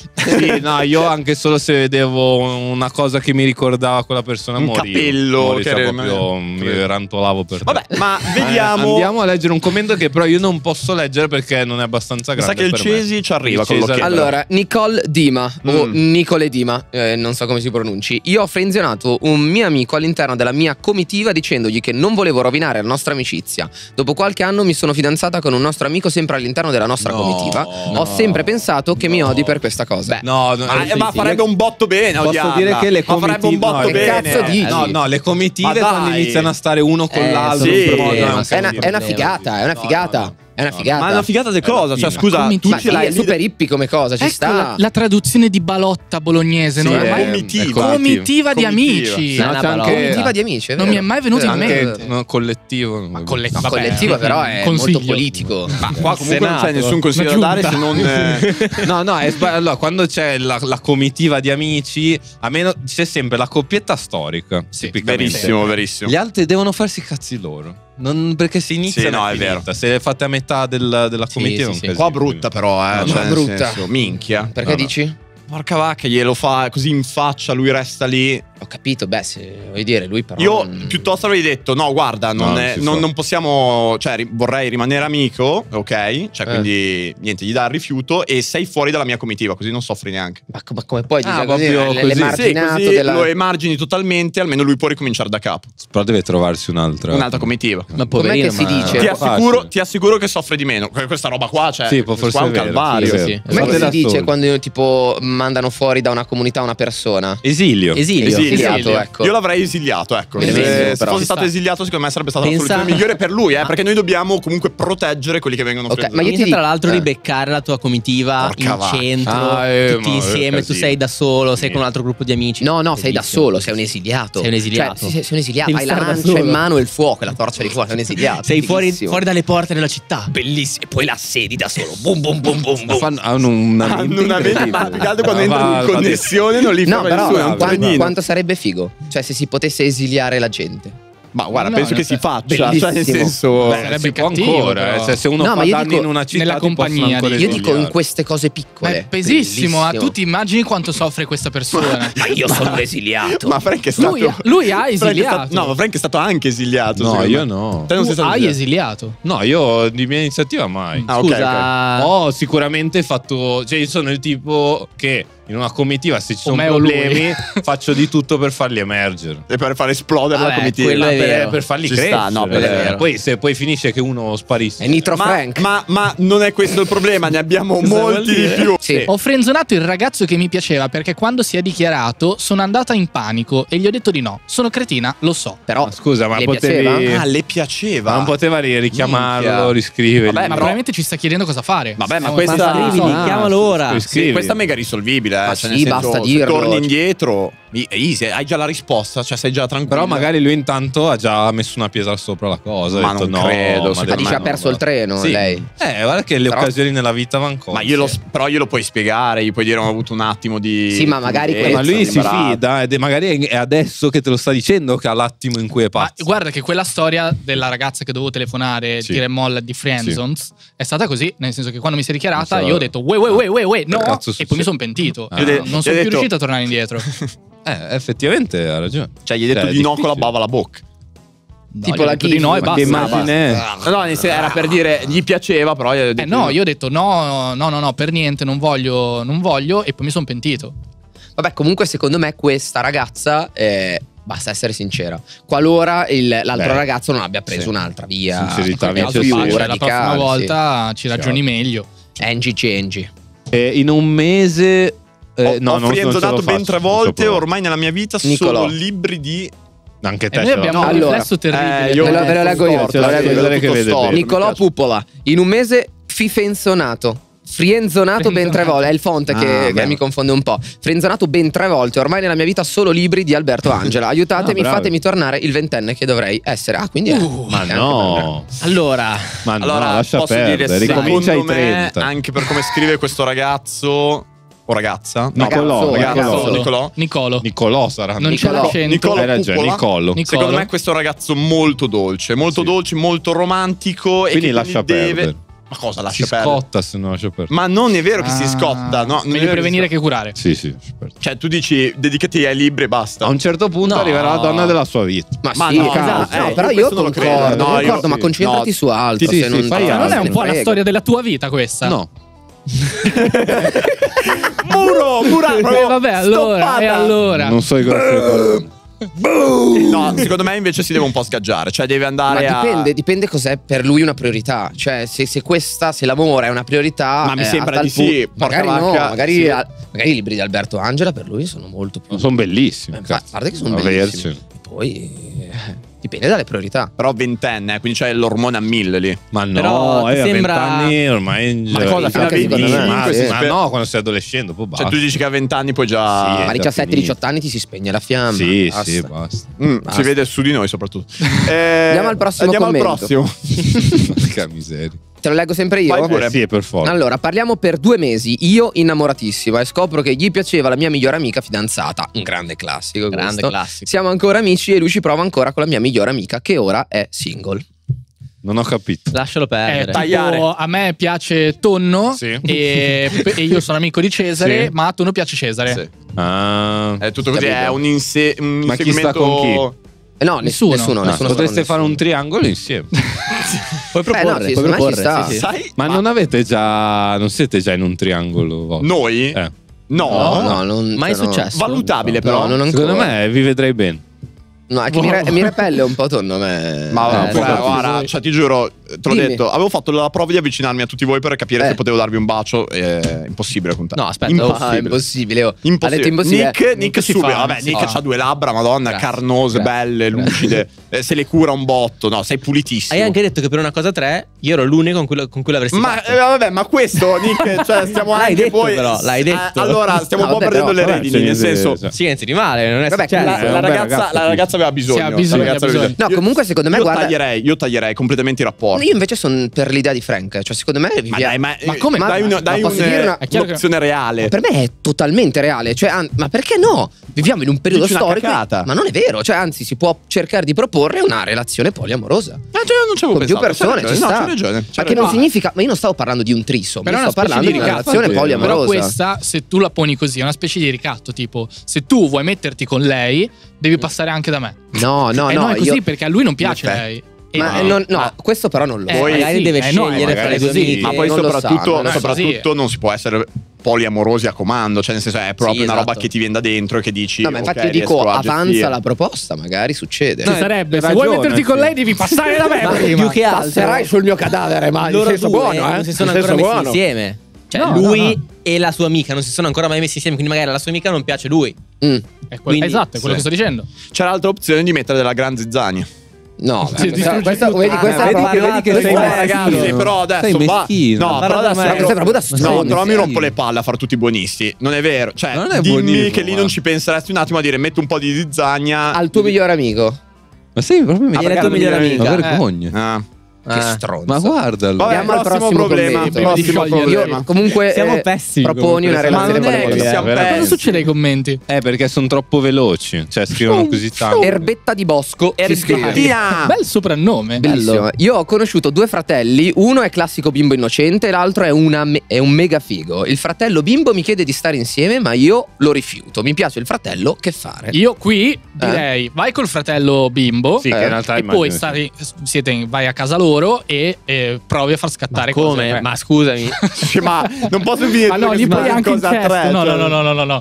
Sì, no, io anche solo se vedevo una cosa che mi ricordava quella persona Un morivo. capello Morivo, che cioè, era- proprio mi rantolavo per Vabbè, te. ma vediamo. Andiamo a leggere un commento che però io non posso leggere perché non è abbastanza Mi sa grande che il per me. Cesi ci arriva Il con Cesi l'occhietto. Allora, Nicole Dima o Mm. Nicole Dima, non so come si pronunci. Io ho frenzionato un mio amico all'interno della mia comitiva dicendogli che non volevo rovinare la nostra amicizia. Dopo qualche anno mi sono fidanzata con un nostro amico sempre all'interno della nostra No, comitiva. no. Ho sempre pensato che mi odi per questa cosa. No, no, Ma farebbe un botto bene. Posso odiarla. dire che le Ma farebbe un comitive botto no, che bene. cazzo dici? No, le comitive Ma dai. quando iniziano a stare uno con l'altro sì, in modo, sì, è un ma casino. È una figata, è una No, figata. no. È una figata. Ma è una figata di cosa? Cioè, fine. scusa, Come tu Ma ce l'hai è super hippie come cosa, ci Ecco sta. la traduzione di balotta bolognese. Sì, non è è- mai comitiva. comitiva di Comitiva. amici. Se no Una c'è anche Comitiva di amici, è Non vero. mi è mai venuto in Anche- mente. no, collettivo. Ma No, vabbè, collettiva però è consiglio. molto politico. Ma qua comunque non c'è Senato. nessun consiglio da Una dare se giunta. non. No, è allora, quando c'è la comitiva di amici, a meno c'è sempre la coppietta storica. Sì, tipicamente. Verissimo, verissimo. Gli altri devono farsi i cazzi loro. Perché se inizia Sì, no, è è vero. finita. Se le fate a metà della comitiva è un sì, sì. casino. Qua brutta però, No, cioè, nel brutta. senso, minchia. Perché No, no. dici? Porca vacca, glielo fa così in faccia, lui resta lì. Ho capito, beh, se vuoi dire, lui però. Io non- piuttosto avrei detto: no, guarda, non, No, è- si non- fa. non possiamo. Cioè, vorrei rimanere amico, ok? Cioè, quindi niente, gli dà il rifiuto e sei fuori dalla mia comitiva, così non soffri neanche. Ma come puoi dire Ah, così? proprio così. L'emarginato Sì, così della. lo emargini totalmente, almeno lui può ricominciare da capo. Però deve trovarsi un'altra comitiva. Ma Com'è poverino, che si ma- dice? Ti assicuro che soffre di meno. Questa roba qua, cioè, Sì, forse qua è un è vero, calvario. sì, è vero. Com'è che Fate si da dice soli. quando tipo mandano fuori da una comunità una persona? Esilio. Esilio. esiliato, ecco. Io l'avrei esiliato, ecco. Se fosse stato esiliato, secondo me sarebbe stata la soluzione migliore per lui, perché noi dobbiamo comunque proteggere quelli che vengono ma io Inizia tra l'altro di beccare la tua comitiva in centro, tutti insieme, tu sei da solo, sei con un altro gruppo di amici. No, sei da solo, sei un esiliato. Sei un esiliato. Cioè, sei un esiliato, Devi hai la stare da lancia solo. in mano e il fuoco, e la torcia di fuoco, sei un esiliato. Sei fuori Bellissimo. dalle porte della città. Bellissimo. E poi la sedi da solo. Boom boom boom boom boom. Hanno una Hanno una mente, ma più che altro quando Ah, entrano in va, connessione non li No, ferma però nessuno, è un trenino. quanto sarebbe figo? Cioè, se si potesse esiliare la gente. Ma guarda, No, penso no, che si faccia, cioè nel bellissimo. senso... Sarebbe si può cattivo, ancora, però. se uno No, ma fa io danni dico in una città nella ti possono compagnia ancora di- Io dico in esiliare. queste cose Ma piccole. è pesissimo, Bellissimo. tu ti immagini quanto soffre questa persona? Ma io sono un esiliato. Ma Frank è stato... Lui ha Frank è esiliato. stato- no, ma Frank è stato anche esiliato. No, secondo io me. no. Te non sei Tu stato hai esiliato. esiliato. No, io di mia iniziativa mai. Ah, ok, Scusa, Ho sicuramente fatto. Cioè, io sono il tipo che in una comitiva, se ci sono me o lui. problemi, faccio di tutto per farli emergere. E per far esplodere la Vabbè, comitiva. quello è vero. Per farli Ci crescere. sta, no, quello è vero. Poi se poi finisce che uno sparisse. È Nitro Frank. Ma non è questo il problema, ne abbiamo molti di più. Sì. Ho frenzonato il ragazzo che mi piaceva perché quando si è dichiarato sono andata in panico e gli ho detto di no. Sono cretina, lo so. Però Ma scusa, ma le potevi. piaceva? Ah, le piaceva. Ma non poteva richiamarlo, Minchia. riscrivergli. Vabbè, Ma però- probabilmente ci sta chiedendo cosa fare. Vabbè, ma Stiamo questa- facendo- scrivigli, Ah, chiamalo ora. poi Sì, scrivi. questa è mega risolvibile. Ma Cioè, sì, nel senso, basta se dirlo. torni indietro, è easy, hai già la risposta, cioè sei già tranquillo. Però magari lui intanto ha già messo una pietra sopra la cosa. Ma ha detto non no, credo, ma secondo Ha me già no, perso il treno, Sì. lei. Guarda che le Però- occasioni nella vita vanno Ma però glielo puoi spiegare, gli puoi dire ho avuto un attimo di... Sì, ma magari Ma lui si imbarazzo. fida ed è magari è adesso che te lo sta dicendo che ha l'attimo in cui è Ma pazzo. guarda che quella storia della ragazza che dovevo telefonare, Sì. tira e molla di Friendzones, è stata così, nel senso che quando mi si è dichiarata Non so. io ho detto uè, no, Cazzo e poi mi sono pentito. Ah. Non sono più riuscito a tornare indietro. Effettivamente ha ragione. Cioè gli hai detto Cioè, di no difficile. con la bava alla bocca. Tipo la di no e Ma che basta. immagine è? No, era per dire gli piaceva, però gli hai detto No, io ho detto no, per niente, non voglio, e poi mi sono pentito. Vabbè, comunque secondo me questa ragazza basta essere sincera. Qualora l'altro Beh, ragazzo non abbia preso sì. un'altra via. Sincerità è vince più sempre. Facile, la prossima radicale, volta ci ragioni meglio. sì. Angie. In un mese. Ho non ce frienzonato lo ben faccio, 3 non ce volte, lo ormai nella mia vita Nicolò. sono libri di... Anche te E noi ce l'ho. abbiamo No, un allora, riflesso terribile. io- Ve lo leggo io, Forte, te lo leggo io. vedere che tutto vede storto, bene. mi Nicolò piace. Pupola. In un mese fifenzonato. Frienzonato ben 3 volte. È il font che beh. mi confonde un po'. Frienzonato ben 3 volte. Ormai nella mia vita solo libri di Alberto Angela. Aiutatemi, bravi. fatemi tornare il ventenne che dovrei essere. Ah, quindi Ma no. allora, Ma no, Allora, lascia posso perdere. dire, Ricomincia ai secondo me, 30. anche per come scrive questo ragazzo o ragazza, no, Nicolò, ragazzo, Nicolò. Nicolò. Nicolò sarà. Non c'è Nicolò. l'accento. Nicolò. Hai ragione, Pupola. Nicolo. Nicolò. Secondo me questo è un ragazzo molto dolce, molto romantico e Quindi che lascia deve... perdere. Ma cosa Si lascia perdere? scotta se non lascia perdere. Ma non è vero che si scotta, no? Non è Meglio vero prevenire si che curare. Sì, lascia perdere. Cioè, tu dici dedicati ai libri e basta. A un certo punto No. arriverà la donna della sua vita. Ma Ma sì, no, esatto. no, però io io questo non lo credo. concordo, No, io- ma concentrati no. su altro. Sì, se sì, non fai Ma non è altro. un po' la storia della tua vita questa? No. Vabbè, allora, stoppata. e allora. Non so i grossi ricordi. No, secondo me invece si deve un po' scaggiare. Cioè, deve andare Ma a. dipende cos'è per lui una priorità. Cioè, se l'amore è una priorità. Ma mi sembra a tal di sì, punto- porca Magari no, vacca, magari, sì. magari i libri di Alberto Angela per lui sono molto più. Sono bellissimi. A cazzo. parte che sono Avercene. bellissimi. Poi dipende dalle priorità. Però ventenne, quindi c'è l'ormone a 1000 lì. Ma no, Però ti a 20 sembra- anni ormai. Ma cosa, fino a anche 25? secondo me, Ma, sì. ma no, quando sei adolescente, poi basta. Cioè, tu dici che a 20 anni poi già. Sì, Ma a già 17-18 anni ti si spegne la fiamma. Sì, Basta. sì, basta. Si vede su di noi soprattutto. Andiamo al prossimo commento. prossimo. Che miseria. Te lo leggo sempre io? Vai pure. Sì, per forza. Allora, parliamo per 2 mesi, io innamoratissima, e scopro che gli piaceva la mia migliore amica fidanzata. Un grande classico. grande questo. classico. Siamo ancora amici e lui ci prova ancora con la mia migliore amica che ora è single. Non ho capito. Lascialo perdere. tagliare. Tipo, a me piace Tonno Sì. e io sono amico di Cesare, Sì. ma a Tonno piace Cesare. Sì. Ah. È tutto così, Capito. è un Ma chi sta inseguimento. con chi? No, Nessuno. nessuno No, sta con potreste fare un nessuno. triangolo insieme. Puoi no, proporre, sì, puoi secondo me ci proporre. sta. Sì, sì. Sai? Ma non avete già. Non siete già in un triangolo? voi? Noi? Eh. No. No, non Mai cioè, no. successo. Valutabile, No, però. non ancora. Secondo me vi vedrei bene. No, è che mi repelle un po' Tonno a me. Ma sì, guarda, sì. guarda, cioè, ti giuro, te l'ho detto, avevo fatto la prova di avvicinarmi a tutti voi per capire se potevo darvi un bacio. È impossibile con te. No, aspetta, Impossibile. Ha Impossibile. detto impossibile. Nick subito. Vabbè, Nick ha 2 labbra, madonna, carnose, belle, lucide. Se le cura un botto. No, sei pulitissimo. Hai anche detto che per una cosa 3 io ero l'unico con cui l'avresti fatto. Vabbè, ma questo, Nick, cioè stiamo L'hai anche detto poi. però, l'hai detto. Allora, stiamo un po' perdendo le redini, nel senso. Sì, niente di male, non è Vabbè, successo. La ragazza aveva bisogno. Sì, ha bisogno, La ragazza ha aveva bisogno. No, comunque secondo me, guarda, io taglierei completamente i rapporti. io invece sono per l'idea di Frank. Cioè, secondo me Ma come? dai posso dire una- un'opzione reale. per me è totalmente reale. Cioè, ma perché no? Viviamo in un periodo Dici una storico. cacata. Ma non è vero. Cioè, anzi, si può cercare di proporre una relazione poliamorosa. Cioè, non ci avevo Con più pensato. persone, ci No, sta. c'hai ragione. Ma che non significa. Ma io non stavo parlando di un trisom. Però Io è una sto specie parlando di di una ricatto. relazione Però poliamorosa. questa, se tu la poni così, è una specie di ricatto. Tipo, se tu vuoi metterti con lei, devi passare anche da me. No, no, è così perché a lui non piace Ok. lei. No, questo però non lo Poi magari deve scegliere fra le due amiche. Ma poi non lo sa, non è soprattutto non si può essere poliamorosi a comando, cioè nel senso è proprio una roba esatto. che ti viene da dentro e che dici No, ma infatti ok, io dico riesco a avanza gestire. la proposta, magari succede. Ci sarebbe, se hai vuoi ragione, metterti con sì. lei devi passare da me Ma prima. più che altro Passerai sul mio cadavere, ma in loro senso due buono, non si sono In ancora senso messi buono. insieme. Cioè No, lui no. e la sua amica non si sono ancora mai messi insieme, quindi magari alla sua amica non piace lui. Esatto, è quello che sto dicendo. C'è l'altra opzione di mettere della gran zizzania. No, Sì, distruggi questa tutto. vedi questa vedi proprio- che Sei Poi, ragazzi, però adesso sei va. meschino. No, Guarda però com'è. adesso Questa è proprio da stronzi. però mi rompo le palle a fare tutti i buonisti. Non è vero. Cioè, Non è dimmi buonismo, che lì ma- non ci penseresti un attimo a dire metto un po' di zizzania. Al tuo migliore amico. Ma sei proprio Viene il tuo migliore amico. Ma vergogna. Ah. Che stronzo. Ma guardalo. Vabbè, Andiamo al prossimo prossimo problema. commento. Prossimo Prima di problema. Io comunque Siamo pessimi proponi comunque. una Ma relazione non è che poliamorosa. siamo veramente. Cosa pessimi. succede ai commenti? Perché sono troppo veloci. Cioè, scrivono così tanto. Erbetta di Bosco. si scrive. Erbettina. Bel soprannome. Bellissimo. Io ho conosciuto 2 fratelli, uno è classico bimbo innocente, l'altro è un mega figo. Il fratello bimbo mi chiede di stare insieme, ma io lo rifiuto. Mi piace il fratello, che fare? Io qui direi vai col fratello bimbo Sì, che in realtà e poi immagino vai a casa loro e provi a far scattare cose. Come? Ma scusami. Cioè, ma non posso finire. Ma no, lì poi anche il cosa testo. tre, No, cioè. no.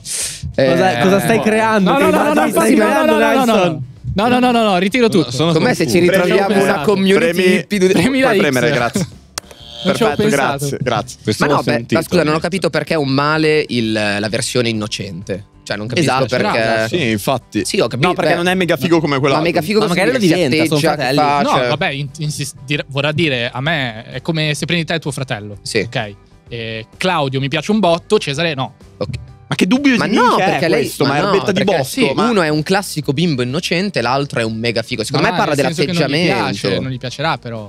Cosa stai creando? No, Che no, immagini stai creando, Nelson? No, ritiro tutto. Sono Com'è se ci confuso. ritroviamo una community più di 3000 Puoi premere, X. grazie. Non ci ho Perfetto, pensato. grazie. Questo Ma l'ho no, beh, sentito. ma scusa, non ho capito perché è un male la versione innocente. Cioè, non capisco Esatto, perché. Sì, infatti. Sì, ho capito. No, perché non è mega figo come quella. Ma mega figo Ma cosa magari lo significa? Si diventa, sono atteggia, fratelli. che fa, No, cioè- vabbè, vorrà dire a me è come se prendi te e tuo fratello. Sì. Ok. Claudio mi piace un botto, Cesare no. Ok. Ma che dubbio Ma di no, minchia è perché lei questo? Ma è no, erbetta di perché bosco. sì, ma... uno è un classico bimbo innocente, l'altro è un mega figo. Secondo me parla nel senso che dell'atteggiamento. non gli piacerà, però.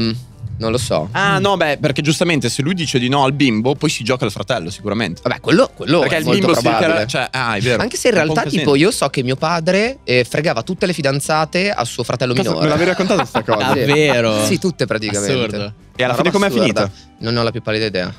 Non lo so. Ah, no, beh, perché giustamente se lui dice di no al bimbo, poi si gioca al fratello, sicuramente. Vabbè, quello Perché è il molto bimbo si probabile. cioè, è vero. Anche se in È un po' realtà, un casino. tipo, io so che mio padre fregava tutte le fidanzate a suo fratello Cazzo, minore. me l'avevi raccontata sta cosa? Sì. Davvero? Sì, tutte praticamente. Assurdo. E alla Una fine roba com'è finita? assurda. Non ne ho la più pallida idea.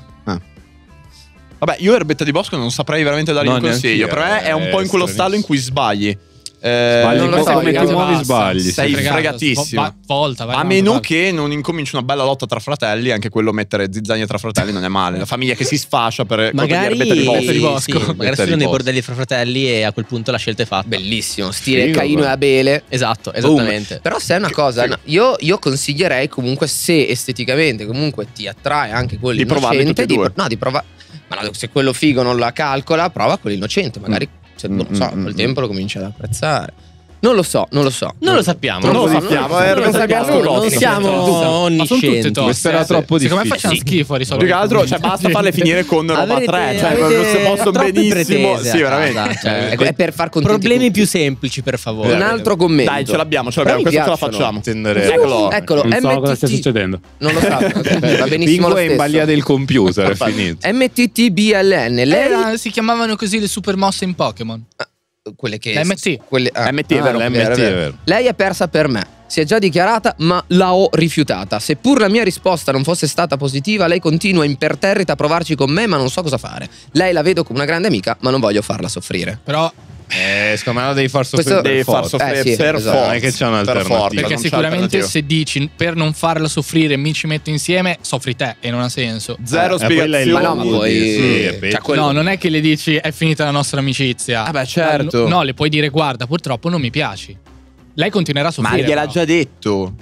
Vabbè, io erbetta di bosco non saprei veramente dargli No, un consiglio. neanch'io, Per me è un po' in quello stranissimo. stallo in cui sbagli. Sbagli non lo so, come ti ragazzi, muovi basta. sbagli. Sei fregato. fregatissimo. Volta, vai A avanti, meno vai. che non incominci una bella lotta tra fratelli, anche quello mettere zizzania tra fratelli non è male. La famiglia che si sfascia per Magari erbetta di bosco. di bosco. sì, magari Erbetta sono di dei bosco. bordelli fra fratelli e a quel punto la scelta è fatta. Bellissimo, stile Figo, Caino e guarda. Abele. Esatto, esattamente. Però se è una cosa, no, io consiglierei comunque, se esteticamente comunque ti attrae anche quello Di provarli innocente, tutti e due. no, di provare. Ma no, se quello figo non la calcola, prova quello innocente. Magari, non lo so, col tempo lo cominci ad apprezzare. Non lo so. Non lo sappiamo. Non lo so, sappiamo, non lo sappiamo. Non siamo Ma sono tutte onniscienti. toste. Questo era troppo Secondo me difficile. facciamo schifo a risolvere. Più che altro, cioè, basta farle finire con roba Avete- 3. Cioè, avete se possono troppe benissimo. pretese Sì, a casa, veramente. cioè, È per far contenti problemi tutti. più semplici, per favore. Un altro commento. Dai, ce l'abbiamo, Però mi questa ce la piacciono. facciamo. Tenderei. Eccolo, Non so cosa stia MTT. succedendo. Non lo sa. Va benissimo Pingo lo è in stesso. balia del computer, è finito. MTTBLN. Lei Si chiamavano così le super mosse in Pokémon. quelle che MT. quelle, MT è vero. l'MT è vero. Lei è persa per me. Si è già dichiarata, ma la ho rifiutata. Seppur la mia risposta non fosse stata positiva, lei continua imperterrita a provarci con me, ma non so cosa fare. Lei la vedo come una grande amica, ma non voglio farla soffrire. Però secondo me la devi far soffrire. Devi far soffrire sì, per esatto. forza. Non è che c'è Per un'alternativa. forza, perché non c'è sicuramente alternativa. se dici per non farla soffrire mi ci metto insieme, soffri te e non ha senso. Zero poi lei spiegazioni. Ma no, ma poi Sì, è peggio. No, non è che le dici è finita la nostra amicizia. Ah, beh, certo. No, le puoi dire guarda, purtroppo non mi piaci. Lei continuerà a Ma soffrire. gliel'ha però. già detto.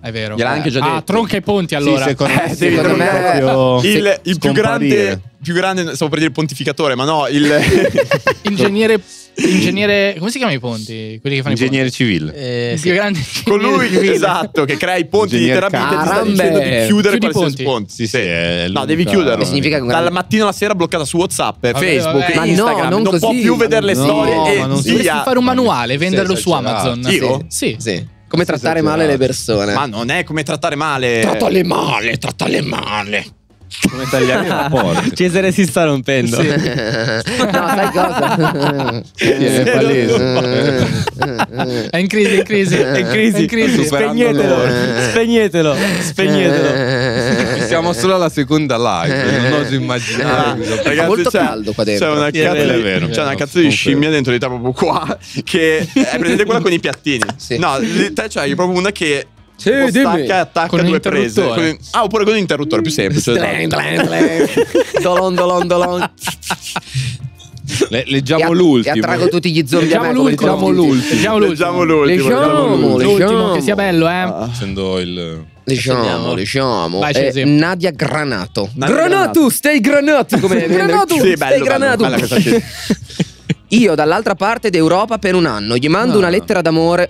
È vero. Gliel'ha anche già detto. Tronca i ponti allora. Sì, secondo me, secondo me proprio il più grande, stavo per dire pontificatore, ma no, Ingegnere, come si chiamano i ponti? Quelli che fanno ingegnere i civile. ponti. Il più grande colui esatto che crea i ponti Ingegner letteralmente ti sta Carambe. dicendo di chiudere Chiudi i qualsiasi ponte. Sì, è No, devi chiuderlo. Che significa che Dalla mattina alla sera bloccata su WhatsApp, Facebook, vabbè. Ma no, Instagram, non non può così. più vedere le No, storie ma e non si- Dovresti fare un manuale, venderlo su esagerato. Amazon. Io? Sì. Sì. Come trattare male le persone. Ma non è come trattare male. Trattale male. Come tagliare i rapporti. Cesare si sta rompendo. No, sai cosa? È palese. È in crisi, È in crisi. Superando Spegnetelo. Siamo solo alla seconda live. Non oso immaginare. Ragazzi, molto c'è- caldo qua dentro. C'è una Sì, è cazzo, vero, è vero. c'è una cazzo di scimmia dentro di te proprio qua. Che è presente quella con i piattini. Sì. No, te c'hai proprio una che Sì, stacca dimmi. e attacca Con un due prese. interruttore. Oppure con un interruttore più semplice. esatto. Dolon. Leggiamo E l'ultimo. attrago tutti gli zombie a me. Leggiamo come l'ultimo. dicono tutti. Leggiamo l'ultimo. Leggiamo. L'ultimo, che sia bello, eh. Facendo il... Diciamo. Vai, Cesi. Nadia Granato. Nadia Granato, stai granato. Come Granato. Sì, stai granato. Bella questa shit. Io dall'altra parte d'Europa per un anno gli mando una lettera d'amore.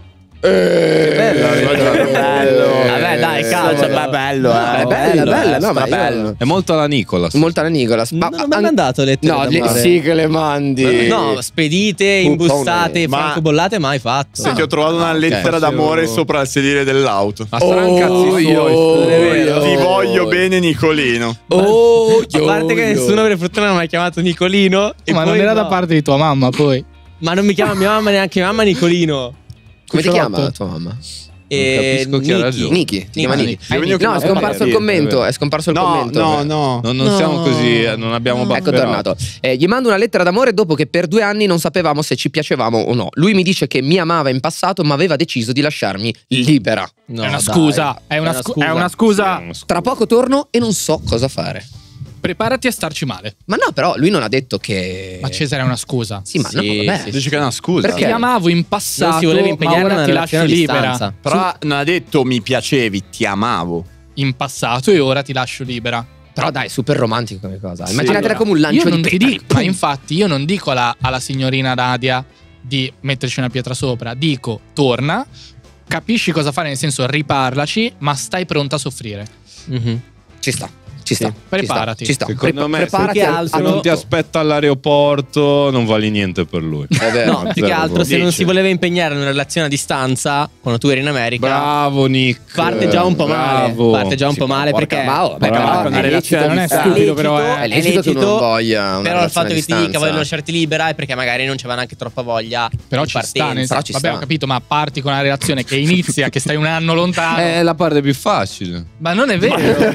Bello. Vabbè, dai, calcio, ma bello. È bella, no, ma io... È molto alla Nicolas. Molto alla Nicolas. Non ho mai mandato lettere No, d'amore. sì che le mandi. No, spedite, imbustate, Ma- francobollate mai fatto. Senti, ho trovato una lettera d'amore sopra il sedile dell'auto. Ma saranno cazzi suoi. non è vero. Ti voglio bene, Nicolino. A parte che nessuno per fortuna mi ha mai chiamato Nicolino. E Ma non poi era no. da parte di tua mamma, poi. Ma non mi chiama mia mamma, neanche mia mamma Nicolino. Come ti Cucciolotto. chiama tua mamma? capisco chi ha ragione. Niki. Ti chiama Niki. No, è scomparso il Sì, commento. È scomparso il commento. No. Non siamo così, non abbiamo Ecco, bufferato. tornato. Gli mando una lettera d'amore dopo che per 2 anni non sapevamo se ci piacevamo o no. Lui mi dice che mi amava in passato, ma aveva deciso di lasciarmi libera. No, È una dai. scusa. È una scusa. Tra poco torno e non so cosa fare. Preparati a starci male. Ma no, però lui non ha detto che. Ma Cesare è una scusa. Sì, ma no, vabbè. Dici che è una scusa. Perché? Ti amavo in passato, Non si voleva ma impegnare ora nella ti lascio relazione a libera. distanza. Però non ha detto mi piacevi, ti amavo. In passato e ora ti lascio libera. Però dai, super romantico come cosa. Sì. Immaginatela Allora, come un lancio io non di ti petali. dico, ma infatti io non dico alla signorina Nadia di metterci una pietra sopra, dico torna, capisci cosa fare, nel senso riparlaci, ma stai pronta a soffrire. Mhm. Ci sta. Ci sta. Preparati. Ci sta. Secondo me, preparati più che a altro- Se non ti tutto. aspetta all'aeroporto, non vali niente per lui. È vero. No, più che altro se non Dice. si voleva impegnare in una relazione a distanza quando tu eri in America. Bravo, Nick. Parte già un po' male. Bravo. Parte già un po' male Porca, perché. ma vabbè, Bravo. però Una è relazione non è lecito, stupido, però è lecito che lecito, non voglia una Però il fatto relazione a che ti dica distanza. voglio lasciarti libera è perché magari non c'aveva neanche troppa voglia. Però di ci sta, nel partenza. Però ci vabbè, sta. ho capito, ma parti con una relazione che inizia, che stai un anno lontano. È la parte più facile. Ma non è vero.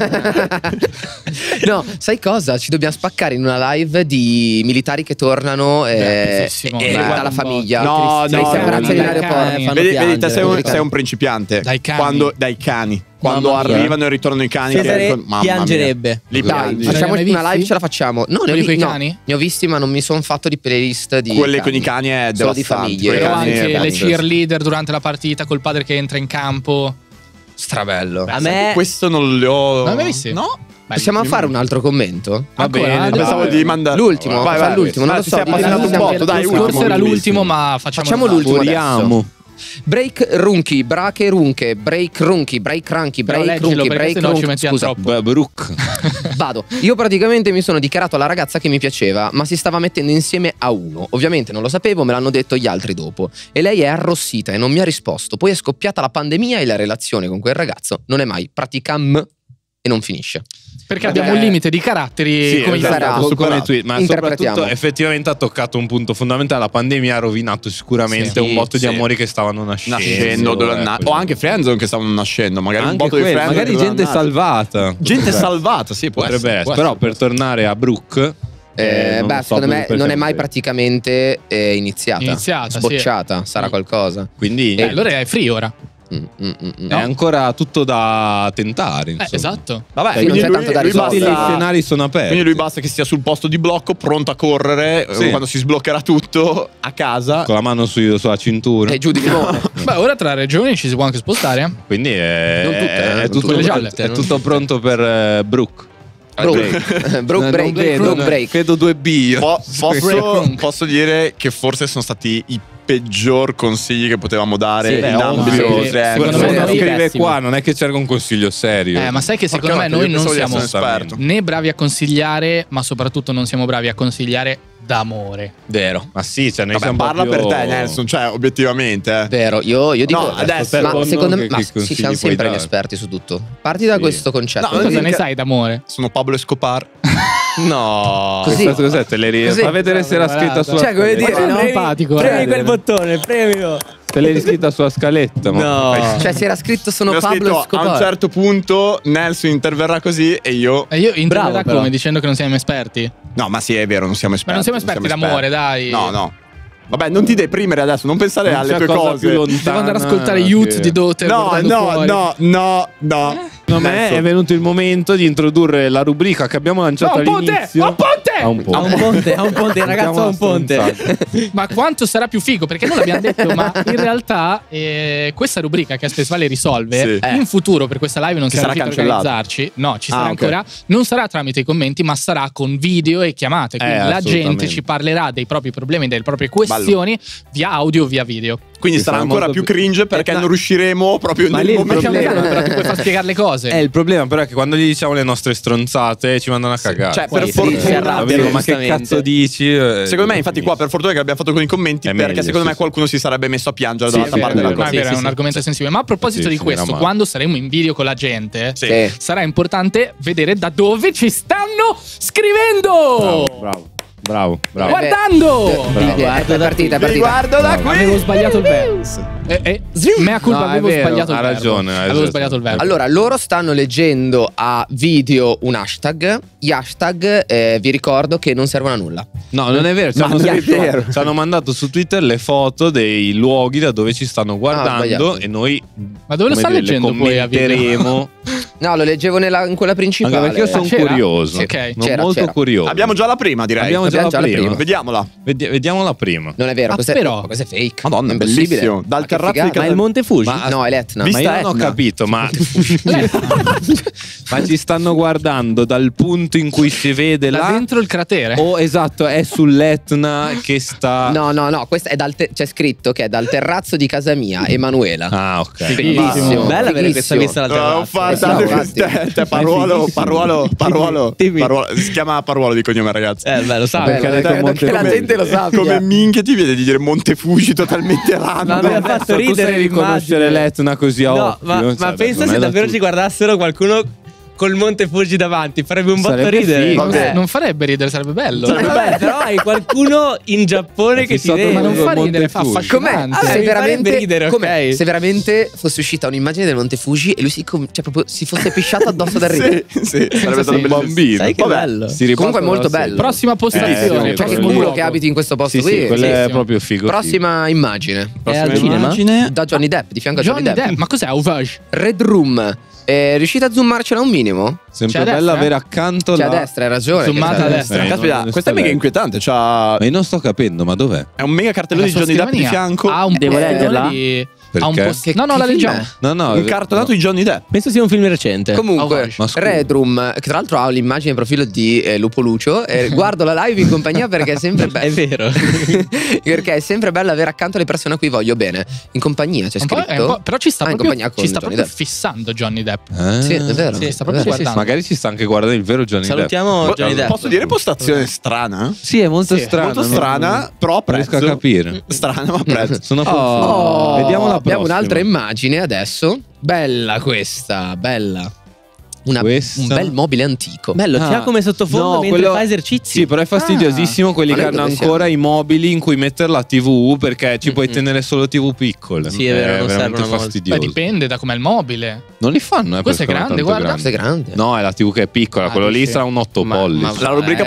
No, sai cosa? Ci dobbiamo spaccare in una live di militari che tornano bellissimo. e Guarda dalla un po'. famiglia. No, Sei no, sembrato no, in no, aeroporto. fanno Vedi, piangere. te sei un principiante. Dai cani. Dai cani. Quando Mamma mia. arrivano e ritornano i cani. Cesare Mamma mia. piangerebbe. Li Dai, piangi. Ma facciamo ne hai mai una live, visti? ce la facciamo. No, Quelli coi no, cani? ne ho visti, ma non mi sono fatto di playlist di Quelle con i cani è solo di devastante. famiglie. Quei Però cani anche è le bello. cheerleader durante la partita col padre che entra in campo. Strabello. A me Questo non li ho. Non l'hai mai visti? No. Possiamo fare un altro commento? Va Ancora? bene. Dai. Pensavo di mandare. L'ultimo? Vai, Facciamo l'ultimo, non lo Ti so, sei appassionato un dipende botto, dai, Lo ultimo. scorso era bellissimo. l'ultimo, ma facciamo l'ultimo Moriamo. adesso. Break runchi, brache runche, break runchi, break ranchi, Però break leggilo, runchi, perché break sennò ci runchi. mettiamo Scusa, troppo. Brooke. vado. Io praticamente mi sono dichiarato alla ragazza che mi piaceva, ma si stava mettendo insieme a uno. Ovviamente non lo sapevo, me l'hanno detto gli altri dopo. E lei è arrossita e non mi ha risposto. Poi è scoppiata la pandemia e la relazione con quel ragazzo non è mai praticam e non finisce. Perché abbiamo un limite di caratteri Sì, come esatto. italiani. Superato. Come tweet, ma Interpretiamo. soprattutto effettivamente ha toccato un punto fondamentale. La pandemia ha rovinato sicuramente Sì, un botto sì. di amori che stavano nascendo. O anche friendzone che stavano nascendo. Magari un Anche botto di quello, friendzone magari che gente dovevano nascere. salvata. Gente salvata, sì, può Potrebbe essere. essere. Però per tornare a Brooke, non so Secondo me perché non è mai magari. praticamente iniziata. Iniziata, sì. Sbocciata, sarà qualcosa. Quindi Allora è free ora. È ancora tutto da tentare. Insomma. Esatto. Vabbè, non quindi c'è tanto da lui Tutti gli risolvere. scenari sono aperti. Quindi lui basta che stia sul posto di blocco, pronto a correre Sì. quando si sbloccherà tutto a casa. Con la mano sulla cintura. E giù di limone. Beh, ora tra regioni ci si può anche spostare. Quindi Non tutte, è non tutto, tutte le gialle. è tutto pronto per Brooke. Broke break, broke break. Vedo 2B io. Posso dire che forse sono stati i peggior consigli che potevamo dare Sì, in beh, ambito ovvio. Secondo me Secondo noi scrive pessimi. qua, non è che cerca un consiglio serio. Ma sai che secondo Porca me noi vacca, io non pensavo di siamo essere esperto. né bravi a consigliare, ma soprattutto non siamo bravi a consigliare d'amore. Vero. Ma sì, cioè noi Vabbè, siamo parla proprio... per te, Nelson, cioè obiettivamente. Vero, io dico No, adesso ma per secondo uno me che ma consigli ci siamo puoi sempre dare. inesperti su tutto. Parti da Sì. questo concetto. No, Cosa ne mica- sai d'amore? Sono Pablo Escobar. No. Così. Cos'è? Te le Così. fa vedere se era scritta sulla Cioè, come scaletta. dire, no? Empatico. Premi quel bottone, premilo. Te l'hai scritta sulla scaletta. ma- No. Cioè, si era scritto sono Mi ho Pablo scritto a Escobar. un certo punto Nelson interverrà così e io. E io interverrà Bravo, però. come? Dicendo che non siamo esperti? No, ma sì, è vero, non siamo esperti. Ma non siamo esperti d'amore, dai. No, no. Vabbè, non ti deprimere adesso, non pensare Non alle c'è tue cosa cose. più lontana Devo andare ad ascoltare Youth che- di Dote. No, no. Secondo me è venuto il momento di introdurre la rubrica che abbiamo lanciato No, un ponte! all'inizio. Un ponte! A un ponte. Ha un ponte, ragazzo, ha un ponte. Ma quanto sarà più figo? Perché non l'abbiamo detto, ma in realtà questa rubrica che Aspes Vale risolve Sì. in futuro per questa live non Che siamo sarà riusciti a cancellata. organizzarci. No, ci sarà Ah, ok. ancora. Non sarà tramite i commenti, ma sarà con video e chiamate. Quindi la assolutamente. gente ci parlerà dei propri problemi, delle proprie questioni via audio o via video. Quindi Ci sarà sarà ancora molto più cringe perché non riusciremo proprio Ma nel lì il momento. Piano problema- piano, però ti puoi far spiegare le cose. Il problema però è che quando gli diciamo le nostre stronzate ci mandano a cagare. Cioè, Poi per si fortuna. arrabbiano, ma che giustamente. cazzo dici? Secondo me, infatti, qua per fortuna che l'abbiamo fatto con i commenti, È perché meglio, secondo sì, me qualcuno si sarebbe messo a piangere Sì, dall'altra sì, parte è della vero, cosa. Ma è vero, Sì, è un sì. argomento sensibile. Ma a proposito Sì, di sì, questo, era male. quando saremo in video con la gente, Sì. sarà importante vedere da dove ci stanno scrivendo. Bravo. Guardando! È partita. Riguardo da qui. Avevo sbagliato il verbo. Mea colpa, No, è avevo vero, sbagliato il ha verbo. ragione, hai Avevo ragione. sbagliato il verbo. Allora, loro stanno leggendo a video un hashtag. Gli hashtag, vi ricordo che non servono a nulla. No, non è vero. Ci Ma hanno, non è scritto- vero. ci hanno mandato su Twitter le foto dei luoghi da dove ci stanno guardando sbagliato. e noi Ma dove lo come sta dire, leggendo le poi a video? commenteremo. No, lo leggevo in quella principale. Anche perché io sono C'era? curioso. Sì, ok. Sono C'era, molto c'era. curioso. Abbiamo già la prima, direi. Abbiamo già Abbiamo la già la prima. prima. Vediamola. Vediamola prima. Non è vero, Ah, questa però. questa è fake. Madonna, è impossibile. bellissimo. Dal Ma che terrazzo di figata. casa- Ma il Monte Fuji? No, è l'Etna. Vista Ma io non ho Etna. capito, ma ci stanno guardando dal punto in cui si vede Da là. dentro il cratere. O esatto, è sull'Etna che sta. No, questa è c'è scritto che è dal terrazzo di casa mia, Emanuela. Ah, ok. Bellissimo. Bella avere questa Fighissimo. vista dal No, terrazzo. te Paruolo. Dimmi. Si chiama Paruolo di cognome, ragazzi. Lo sa. Perché ha detto Monte che la Fuji. gente lo sappia. Come minchia ti viene di dire Monte Fuji totalmente random. Ma mi ha fatto Tu ridere sai riconoscere l'immagine. l'Etna così a No, occhio, ma cioè, pensa non è se da davvero tutti. ci guardassero qualcuno col Monte Fuji davanti, farebbe un botto Sarebbe ridere. figo. Vabbè. Non farebbe ridere, sarebbe bello. Vabbè, però hai qualcuno in Giappone che ti fissato vede. Ma non fa Monte ridere, fa Fuji. affascinante. Com'è? Ah, Se mi farebbe veramente, ridere, com'è? ok. Se veramente fosse uscita un'immagine del Monte Fuji e lui proprio si fosse pisciato addosso dal ridere. Sì, sarebbe stato un bellissimo. bambino. Sai che Vabbè. bello. Si ripassa Comunque è molto dalla bello. Prossima postazione. sì, Cioè, che quello culo luogo. che abiti in questo posto Sì, qui. sì, quello Sì, è sì. proprio figo. Prossima immagine. È al cinema? immagine. Da Johnny Depp, di fianco a Johnny Depp. Ma cos'è Auvage? Red Room. Riuscite a zoomarcela un minimo? Sempre C'è a bella destra? avere accanto C'è la. a destra, hai ragione. Zoomata che c'è a destra. Caspita, non questa è mega sta inquietante. C'ha... Ma io non sto capendo, ma dov'è? È un mega cartellone di La sua Johnny Depp di scrivania fianco. Ha un Devo postone leggerla? di- Perché? Ha un post- No, Che la film leggiamo. è? No, Un cartonato di Johnny Depp. Penso sia un film recente. Comunque, Auvage. Ma scusa. Red Room, che tra l'altro ha l'immagine profilo di Lupo Lucio. Guardo la live in compagnia perché è sempre È bello. vero. Perché è sempre bello avere accanto le persone a cui voglio bene. In compagnia c'è Un po'- è scritto. un po'- però ci sta Ah, in proprio, compagnia con ci sta Johnny proprio Depp. fissando Johnny Depp. Sì, è vero. Sì, sta proprio è vero. guardando. Magari ci sta anche guardando il vero Johnny Depp. Salutiamo Johnny Depp. Posso dire postazione strana? Sì, è molto Sì, strano. Molto strana, però a Non riesco a prezzo. capire. Strana, ma a prezzo. Sono Oh, Vediamo la abbiamo prossima. un'altra immagine adesso. Bella questa, bella. un bel mobile antico. Bello, c'ha come sottofondo mentre fa esercizi. Sì, però è fastidiosissimo quelli che hanno ancora i mobili in cui mettere la TV, perché ci puoi tenere solo TV piccole. Sì, è vero, non veramente servono fastidioso. Beh, dipende da com'è il mobile. Non li fanno, Questo è grande, guarda. Questo è grande. No, è la TV che è piccola, quello lì sarà un 8 pollici. La rubrica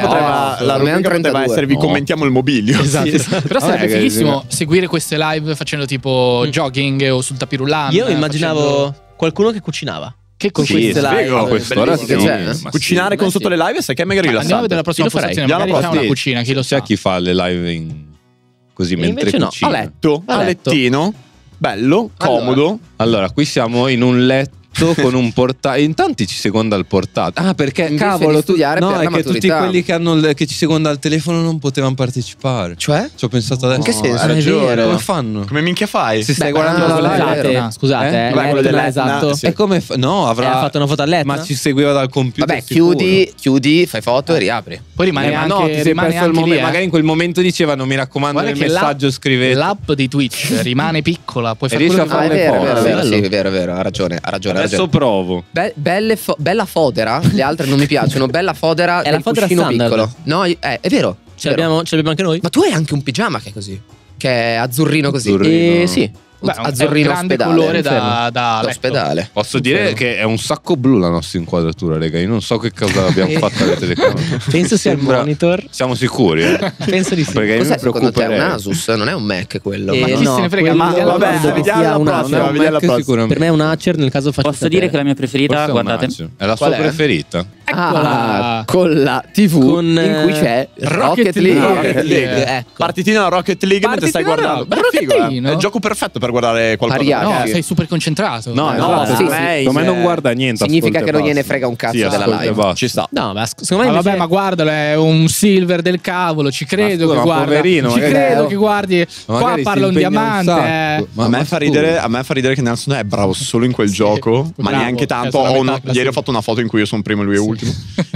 poteva essere vi commentiamo il mobilio. Esatto. Però sarebbe Vabbè, fighissimo seguire queste live facendo tipo jogging o sul tapirulano. Io immaginavo qualcuno che cucinava. Che con così? queste live. A quest'ora sì, C'è, Cucinare con sotto le live, sai che è mega rilassante. Andiamo a vedere la prossima Io lo farei. postazione. Magari c'è una cucina, chi lo sa. C'è chi fa le live così mentre invece no. cucina. A letto, A a letto. lettino, bello, comodo. Allora, qui siamo in un letto con un portatile. In tanti ci seguono dal portatile. Ah, perché Invece cavolo, di studiare no, per è la che tutti maturità. quelli che ci seguono dal telefono non potevano partecipare. Cioè? Ci ho pensato adesso. In che senso? Hai È ragione. vero. Come fanno? Come minchia fai? Se stai Beh, guardando la live. Scusate, Vabbè, quello dell'Etna, esatto. sì. E come no, avrà Ha fatto una foto all'Etna? ma ci seguiva dal computer. Vabbè, sicuro. chiudi, fai foto e riapri. Poi rimane Ma anche, no, ti sei rimane perso il anche lì, momento. Magari in quel momento dicevano mi raccomando Guarda nel che messaggio scrivete. l'app di Twitch rimane piccola, puoi E fare riesci quello a che fare vuoi. le è vero, foto. è vero, Bello. sì, è vero, ha ragione. Adesso provo. Bella fodera, le altre non mi piacciono. Bella fodera È la del fodera cuscino standard. piccolo. No, è vero. Ce l'abbiamo anche noi? Ma tu hai anche un pigiama che è così, che è azzurrino così. Azzurrino. Sì. Beh, è un Azzurrino grande ospedale. colore da letto. Ospedale. Posso dire che è un sacco blu la nostra inquadratura, raga. Io non so che cosa abbiamo fatto alle telecamere. Penso sia il Sembra- monitor. Siamo sicuri? Penso di sì. Perché io mi Cos'è secondo te? È un preoccuperei. Asus, non è un Mac quello. Ma chi se ne frega? quello- Ma vabbè, credo che vediamo sia la un prossima, Acer. vediamo la prossima. Sicuramente. Per me è un Acer nel caso faccio Posso dire che la mia preferita, Forse è un guardate, Acer. È la Qual sua è? preferita. Ah, con la TV Con, in cui c'è Rocket League. Rocket League. Ecco. Partitino a Rocket League mentre stai Partitino guardando. a Beh, figo, Rocketino. È il gioco perfetto per guardare qualcosa. Ariane. No, Sì. sei super concentrato. No, no, esatto. sì, Secondo me non guarda niente. Significa ascolta che non e gliene basta. frega un cazzo Sì, della ascolta e live. basta. Ci sta. No, ma secondo me Ma vabbè, invece- ma guardalo, è un silver del cavolo. Ci credo scusa, che ma guarda. poverino, Ci magari- credo che guardi. Ma Qua magari parla si un impegna un diamante. sacco. Ma- a me ma fa scusa. ridere che Nelson è bravo solo in quel gioco, ma bravo, neanche è tanto. sulla metà Ieri classifica. ho fatto una foto in cui io sono primo e lui è ultimo.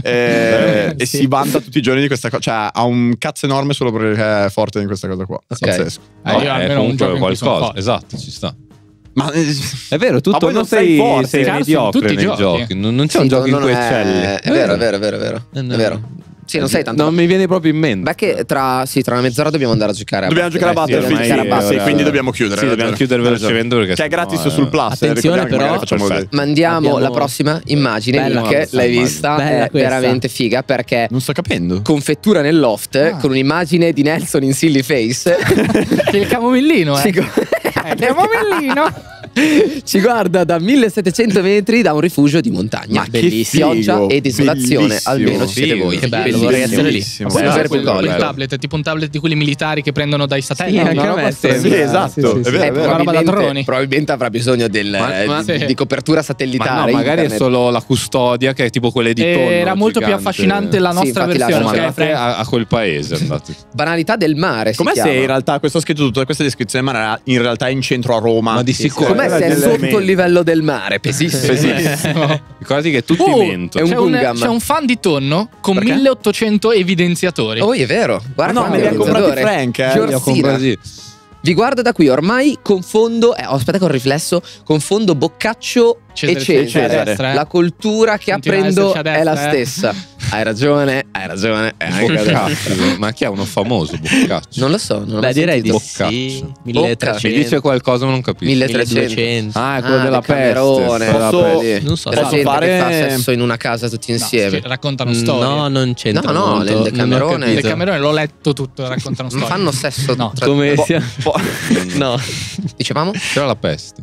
E Sì. si vanta tutti i giorni di questa cosa. Cioè, ha un cazzo enorme solo perché è forte in questa cosa qua. Ok. Pazzesco. No, Io è almeno un comunque gioco in cui sono qualcosa. forte. Esatto, ci sta. Ma È vero, tu Ma poi non sei sei, forte. sei Carson, mediocre tutti i nei giochi. giochi. Non c'è Sì, un gioco in non cui è- eccelli. È vero, è vero, è vero, è vero. no. È vero. Sì, non sei tanto. Non mi viene proprio in mente. Beh, che tra una mezz'ora dobbiamo andare a giocare. dobbiamo giocare a Battlefield, Battlefield. ormai Sì, ora- quindi dobbiamo chiudere. Sì, dobbiamo chiudere velocemente perché Che è sennò, gratis sul Plus. Attenzione, ricordiamo che però. magari facciamo Perfetto. Mandiamo Abbiamo- la prossima immagine, Bella che questa l'hai immagine. vista, Bella è questa. veramente figa perché Non sto capendo. confettura nel loft con un'immagine di Nelson in silly face. Che il camomillino, Ci gu- camomillino. Ci guarda da 1700 metri da un rifugio di montagna. Ma che Bellissimo. figo, Pioggia e desolazione, bellissimo. almeno ci siete Figo, voi. che bello, Bellissimo. vorrei essere lì. Bellissimo. Poi Super quel bello. tablet è tipo un tablet di quelli militari che prendono dai satelliti. Sì, anche Una a me roba sembra. strana. Sì, esatto. È vero, è vero. Una roba da droni. Probabilmente avrà bisogno Ma- di copertura satellitare. Ma no, magari è internet. solo la custodia che è tipo quelle di tonno. Era molto più gigante. affascinante la Sì, nostra infatti versione. la- ok, Andate Frank? a quel paese andate. Banalità del mare. Com'è si se chiama. in realtà questo ha scritto tutta questa descrizione, ma in realtà è in centro a Roma? Ma di sicuro. Com'è se è Delle sotto menti. il livello del mare? Pesissimo. Ricordati che tutti mentono. è un C'è un, Gungam. c'è un fan di tonno con Perché? 1800 evidenziatori. Oh, è vero. Guarda Ma no, quanti me li ha comprati organizzatori. Frank, Li ho Giorgina. comprati. Vi guardo da qui, ormai confondo, aspetta che ho il riflesso, confondo Boccaccio Cesare, e Cesare. Cesare, destra, eh. La cultura che Continua a apprendo esserci a è la destra, eh. stessa. Hai ragione. È anche Boccaccio. Ma chi è uno famoso Boccaccio? Non lo so, non Beh, l'ho direi di sentito. sì. Bocca. 1300. Mi dice qualcosa ma non capisco. 1300. Ah, è quello Ah, della Decamerone. peste. Posso- Quella peste. Non so. La Posso gente fare- che fa sesso in una casa tutti No, insieme. sì, raccontano storie. No, non c'entra No, no, molto. nel Non ho Decamerone- capito. Il Camerone l'ho letto tutto, raccontano Non storie. fanno sesso No. tra- Come Po- sia. po- No. Dicevamo? C'era la peste.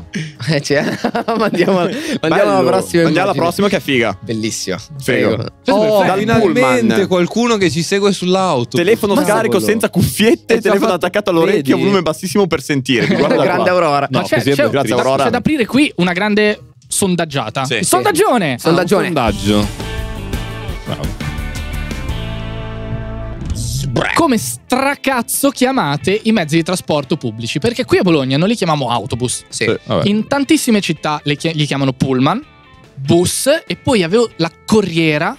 Mandiamo alla Bello. prossima. Andiamo alla immagine. prossima che è figa. Bellissimo. Figo. Prego. Oh, dal finalmente pullman. qualcuno che ci segue sull'auto. Telefono scarico senza cuffiette, E ci ha telefono fatto- attaccato all'orecchio, vedi? volume bassissimo per sentire. Ti guarda da Grande qua. Aurora. No, Ma c'è, così è c'è, grazie, da- Aurora. c'è da aprire qui una grande sondaggiata. Sì. Sondaggione! Sondaggione. Sondaggio. Bravo. Come stracazzo chiamate i mezzi di trasporto pubblici? Perché qui a Bologna non li chiamiamo autobus. Sì. Vabbè. In tantissime città li chiamano pullman, bus e poi avevo la corriera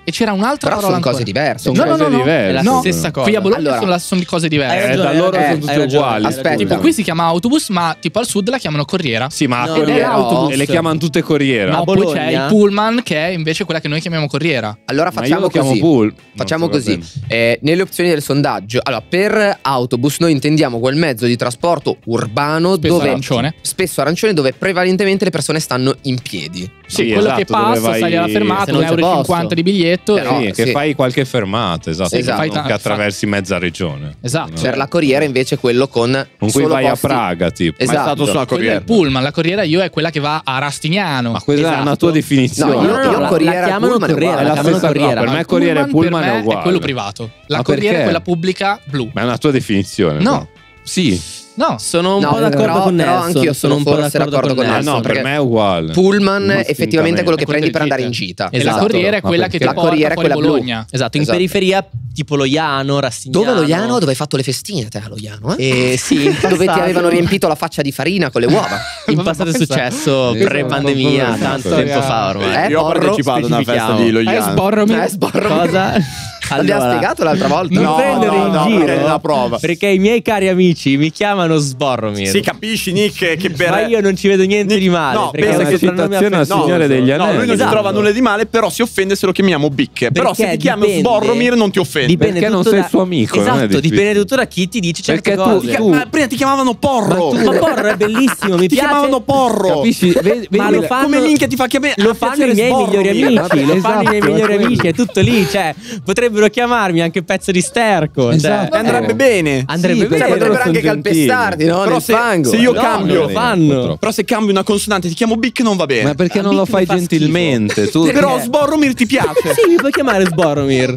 e c'era un'altra Però parola sono cose ancora. diverse. No, no, no, diverse. È la no, stessa cosa. qui a Bologna Allora, sono cose diverse. ragione, da loro hai sono tutti ragione. uguali. Aspetta. Tipo qui si chiama autobus, ma tipo al sud la chiamano corriera. Sì, ma No, corriera- l'autobus. e le chiamano tutte corriera. No, A poi Bologna? c'è il pullman che è invece quella che noi chiamiamo corriera. Allora Ma io facciamo lo chiamo così. pool. Facciamo Non so, così. vabbè. Nelle opzioni del sondaggio, allora, per autobus noi intendiamo quel mezzo di trasporto urbano Spesso dove arancione. spesso arancione, dove prevalentemente le persone stanno in piedi. Sì, quello esatto, che dove passa, vai- sali alla se fermata, non c'è €1,50 posto. di biglietto. Però- Sì, che sì. fai qualche fermata, esatto. Sì, esatto. Non che attraversi mezza regione. Esatto. Per la corriera invece quello con Con cui solo vai posti- a Praga, tipo. Esatto. Mai stato sulla Quello è il corriera. pullman, la corriera io è quella che va a Rastignano. Ma quella è Esatto. una tua definizione. No, io la corriera, chiamano pullman è corriera, uguale. È la chiamano stessa cosa. corriera. Per me Il corriera e pullman per è me uguale. è quello privato. La Ma corriera perché? è quella pubblica blu. Ma è una tua definizione. No. però. Sì. No, Sono un No, po' d'accordo però- con però Nelson. anch'io sono un po' forse d'accordo con Ah, Nelson, no, per perché me è uguale. Pullman Ma effettivamente è quello che È quello prendi del per andare in gita. gita. E la Esatto. corriera è Ma quella perché? che ti La porta corriera è fuori quella blu. Bologna. Esatto, in Esatto. periferia tipo Loiano, Rastignano. Dove Loiano? Dove hai fatto le festine te a Loiano? Sì, in Dove ti passato- avevano riempito la faccia di farina con le uova. In passato è successo Questa- pre-pandemia, questa- tanto questa- tempo fa ormai. Io ho Porro, partecipato a una festa specifichiamo. di Loiano. Sborromi. Sborromi. Cosa? L'abbiamo spiegato l'altra volta? Non No, prendere no, in no, giro perché è una prova. perché i miei cari amici mi chiamano Sborromir. Sì, capisci, Nick, che per... Ma io non ci vedo niente di male. No, perché pensa è un che soprannome citazione al affettuoso. Signore degli Anelli. No, lui non Esatto. si trova nulla di male, però si offende se lo chiamiamo Bic. Però se Perché ti chiami dipende- Sborromir non ti offende. Dipende Perché non tutto sei suo amico, non è Esatto, difficile. dipende tutto da chi ti dice certe Perché cose. Ma prima ti chiamavano Porro. Ma Porro è bellissimo, mi Ti piace. chiamavano Porro. Capisci? Vedi, Ma vedi- lo fanno, come minchia ti fa chiamare? lo fanno i miei migliori amici. Lo fanno i miei migliori amici. È tutto lì. Cioè, potrebbero chiamarmi anche pezzo di sterco. Esatto. E andrebbe bene. Andrebbe Sì, bene. Cioè, loro potrebbero sono anche gentili. calpestarti, no? Però Nel fango. se io No, cambio, non lo fanno. però se cambio una consonante ti chiamo Bic non va bene. Ma perché non Bic lo mi fai fa gentilmente? Tu Però Sborromir ti piace. Sì, mi puoi chiamare Sboromir.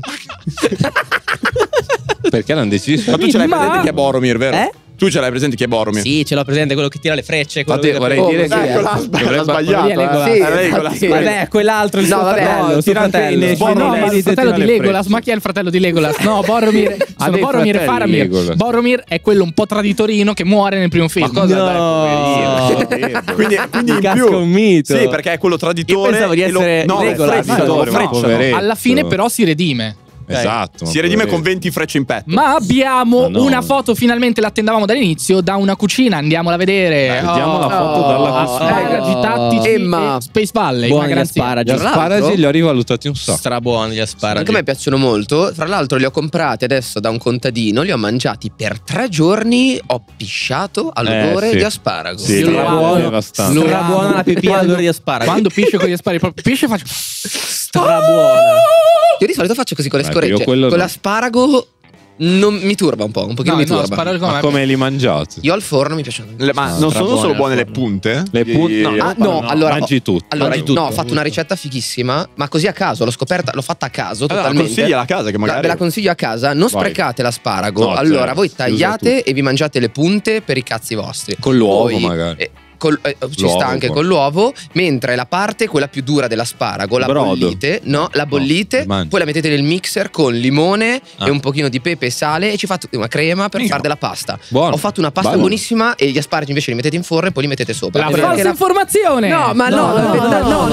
perché l'hanno deciso? Ma tu ce l'hai Ma- presente chi è Boromir, vero? Eh? Tu ce l'hai presente chi è Boromir? Sì, ce l'ho presente, quello che tira le frecce. quello Infatti che- vorrei Oh, dire che Ecco, l'ha dovrebbe- sbagliato. Legolas. Sì, Legolas. infatti. Vabbè, quell'altro il No, suo vabbè, fratello, no, il suo tira anche fratello. nei- No, ma il Inediti fratello tra di le Legolas, frecce. ma chi è il fratello di Legolas? No, Boromir. Sono dei Boromir e fratelli Faramir. Legolas. Boromir è quello un po' traditorino che muore nel primo film. Ma cosa No. dai, poverino? Quindi Mi in casca più un mito. Sì, perché è quello traditore. Io pensavo di e lo- essere no, Legolas. frecciano, Traditore, ma frecciano. poveretto. Alla fine però si redime. Esatto. Si redime con 20 frecce in petto. Ma abbiamo Ma no. una foto, finalmente l'attendavamo dall'inizio, da una cucina, andiamola a vedere. Dai, vediamo la foto dalla cucina. Asparagi tattici Emma. e Space Valley. Buoni una gli garanzia. asparagi. Gli Tra l'altro- asparagi li ho rivalutati un sacco. Strabuoni gli asparagi. Anche a me piacciono molto. Tra l'altro li ho comprati adesso da un contadino, li ho mangiati per 3 giorni, ho pisciato all'odore sì. di asparago. Sì, Io lo strabuono, amo. devastante. Lo Strabuona amo. la pipì all'odore di asparagi. Quando pisce con gli asparagi, proprio pisce faccio. Strabuona. Io di solito faccio così con le Ecco, io scoregge. quello Con no. l'asparago non mi turba un po', un pochino No, mi no, turba. asparagi Ma come li mangiate? Io al forno mi piacciono. Ma Ah, non sono strabuone solo al buone le forno. punte? Le punte? No, Ah, no, allora mangi tutto. Allora, Mangi tutto. no, ho fatto una ricetta fighissima, ma così a caso, l'ho scoperta, l'ho fatta a caso Allora, totalmente. consigli alla casa che magari Ve la consiglio a casa, non Vai. sprecate l'asparago. No, allora, zero. voi Si usa tagliate e vi mangiate le punte per i cazzi vostri. Con l'uovo, Poi, magari. ci L'uovo, sta anche poi. con l'uovo, mentre la parte quella più dura dell'asparago la Brodo. bollite, no, la bollite, mangi. poi la mettete nel mixer con limone Ah. e un pochino di pepe e sale e ci fate una crema per fare della pasta. Buono. Ho fatto una pasta Buono. buonissima e gli asparagi invece li mettete in forno e poi li mettete sopra. La Perché falsa la- informazione! No, ma no, no, no, no, no,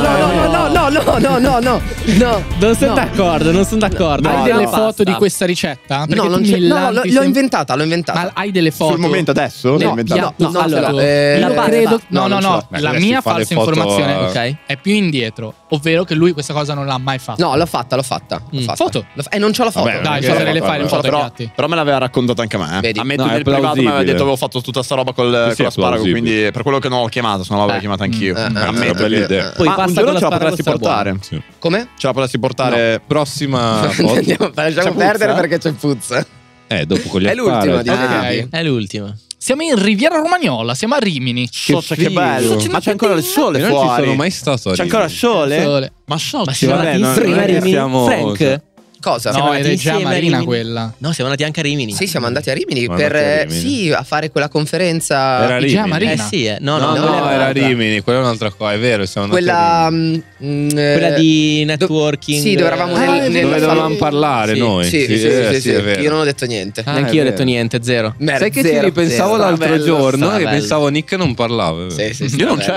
no. Non sono d'accordo, non sono d'accordo. Hai No, delle no, foto basta. di questa ricetta? Perché No, tu non mi c'è. No, lampi l'ho sempre- inventata, l'ho inventata. Ma hai delle foto? sul momento adesso? No, l'hai inventato? no, allora, ce l'ho. la Io pasta- credo. No, no, no, non ce no. l'ho. Beh, La adesso mia si fa le falsa foto, informazione ok. è più indietro, ovvero che lui questa cosa non l'ha mai fatta. No, l'ho fatta. L'ho fatta. Foto? Non c'ho la foto. Vabbè, Dai, non ci c'è sarei le la fare le foto, foto ai Però, piatti. però me l'aveva raccontata anche a me. Vedi? A me No, nel è privato mi aveva plausibile. detto avevo fatto tutta sta roba con Sì, sì, è l'asparago, plausibile. quindi per quello che non l'ho chiamata, se no l'avrei chiamata anch'io. Ammetto l'idea. Poi Ma un pasta giorno con ce la l'asparago potresti strabuona. portare. Sì. Come? Ce la potresti portare. Prossima foto. Lasciamo C'è perdere puzza? perché c'è puzza. Dopo con gli È l'ultima, asparagi. direi. Ok. È l'ultima. Siamo in Riviera Romagnola, siamo a Rimini. Che figo. bello. Ma c'è ancora il sole Io non ci fuori. sono mai stato a C'è Rimini. ancora il sole? Sole. Ma so. Ma siamo vabbè, andati non- insieme non a è che Rimini? siamo- Frank? Cosa? Siamo No, andati ed è già insieme a Marina Rimini? quella. No, siamo andati anche a Rimini. Sì, siamo andati a Rimini Siamo per andati a Rimini. sì, a fare quella conferenza. Era Già Rimini. Marina. Sì, No, No, quella no, era un'altra. Rimini, quella è un'altra cosa, è vero, siamo andati a Quella Rimini. Quella di networking. Sì, dove eravamo Ah, è vero. Dove salone. dovevamo parlare Sì. noi. Sì, sì, è vero. Io non ho detto niente. Ah, Neanche io è ho detto vero. niente, zero. Sai che ci ripensavo l'altro giorno e bello. pensavo Nick non parlava. è vero. Sì, sì, Io non c'ero.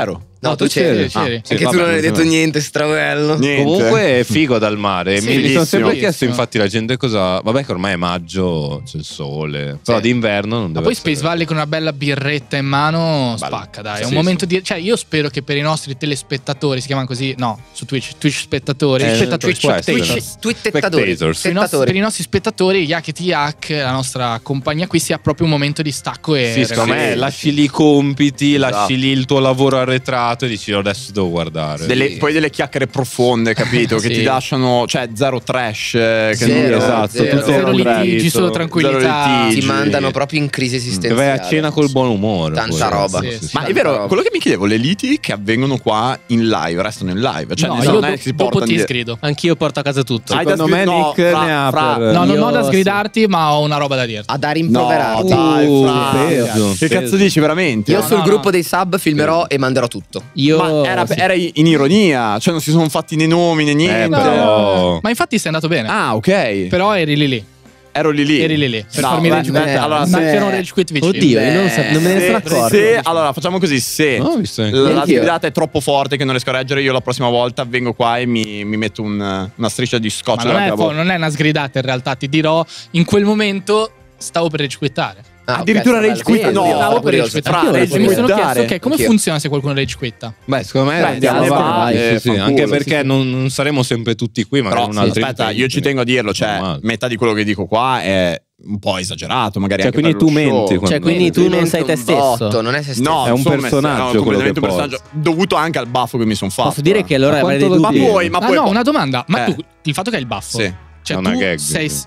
No, tu c'eri. c'eri. Anche tu non hai detto niente, strabello. Niente. Comunque è figo dal mare. Sì, Mi sono bellissimo. sempre chiesto, Bellissimo. infatti, la gente cosa. Vabbè, che ormai è maggio, c'è il sole. Però d'inverno non Ma deve poi essere. Space Valley con una bella birretta in mano spacca, dai. È un Sì, momento di. Cioè, io spero che per i nostri telespettatori, si chiamano così? No, su Twitch spettatori. Twitch spectators. Twittettatori. Spectators. Per i nostri spettatori, YakTH, la nostra compagnia qui, sia proprio un momento di stacco e Sì, secondo me lasci lì i compiti, lasci lì il tuo lavoro arretrato e dici adesso devo guardare. Poi delle chiacchiere profonde, capito? Che Sì. ti lasciano, cioè zero trash. Che Zero, esatto, zero. tutto Zero tranquillo. litigi, solo Zero tranquillità. litigi. Ti mandano proprio in crisi Che esistenziale. vai a cena col buon umore. Tanta poi. roba. Sì, sì. Ma è vero, quello che mi chiedevo, le liti che avvengono qua in live, restano in live. Cioè, No, nel senso, io non è che si dopo portano ti di- iscrido. Anch'io porto a casa tutto. Hai da Secondo me sgri- no, Nick ne ha per- No, non ho da Io sgridarti, ma ho una roba da dirti. A da No, rimproverarti. dai, Fra. peso, Che peso. cazzo dici veramente? Io No, sul no, gruppo no. dei sub filmerò e manderò tutto. Io Ma era, sì. era in ironia, cioè non si sono fatti né nomi né niente. però- Ma infatti sei andato bene. Ah, ok. Però eri lì. Ero lì. Eri lì. Per No, farmi beh, rage quit. allora, Ma se- c'era un rage quit vicino. Oddio, io non me ne sono accorto. Allora, facciamo così: se No, ho visto anche- la Anch'io. sgridata è troppo forte che non riesco a reggere, io la prossima volta vengo qua e mi metto una striscia di scotch Ma davanti alla bocca. non è una sgridata in realtà, ti dirò, in quel momento stavo per rage quittare. Ah, Addirittura ok, rage quit? bello. No, Io Stavo ero per rage curioso. quittare. Fra, rage E mi sono quittare. chiesto, ok, come Anch'io. funziona se qualcuno rage quitta? Beh, secondo me Beh, andiamo andiamo avanti. avanti, Sì, sì, fanculo. anche perché non saremo sempre tutti qui, magari Però un altro aspetta, impegno, io ci tengo a dirlo, cioè Normale. metà di quello che dico qua è un po' esagerato, magari Cioè, anche quindi per lo tu show. menti quando- Cioè, quindi tu non Mente sei te un stesso. botto, non è se stesso. No, È un sono personaggio quello completamente che un personaggio dovuto anche al baffo che mi sono fatto. Posso dire che allora Ma avrei quanto dei lo dubbi. Ma puoi, ma Ah puoi. no, una domanda. Ma Eh. tu, il fatto che hai il baffo, Sì. cioè È una tu gag, sei sì.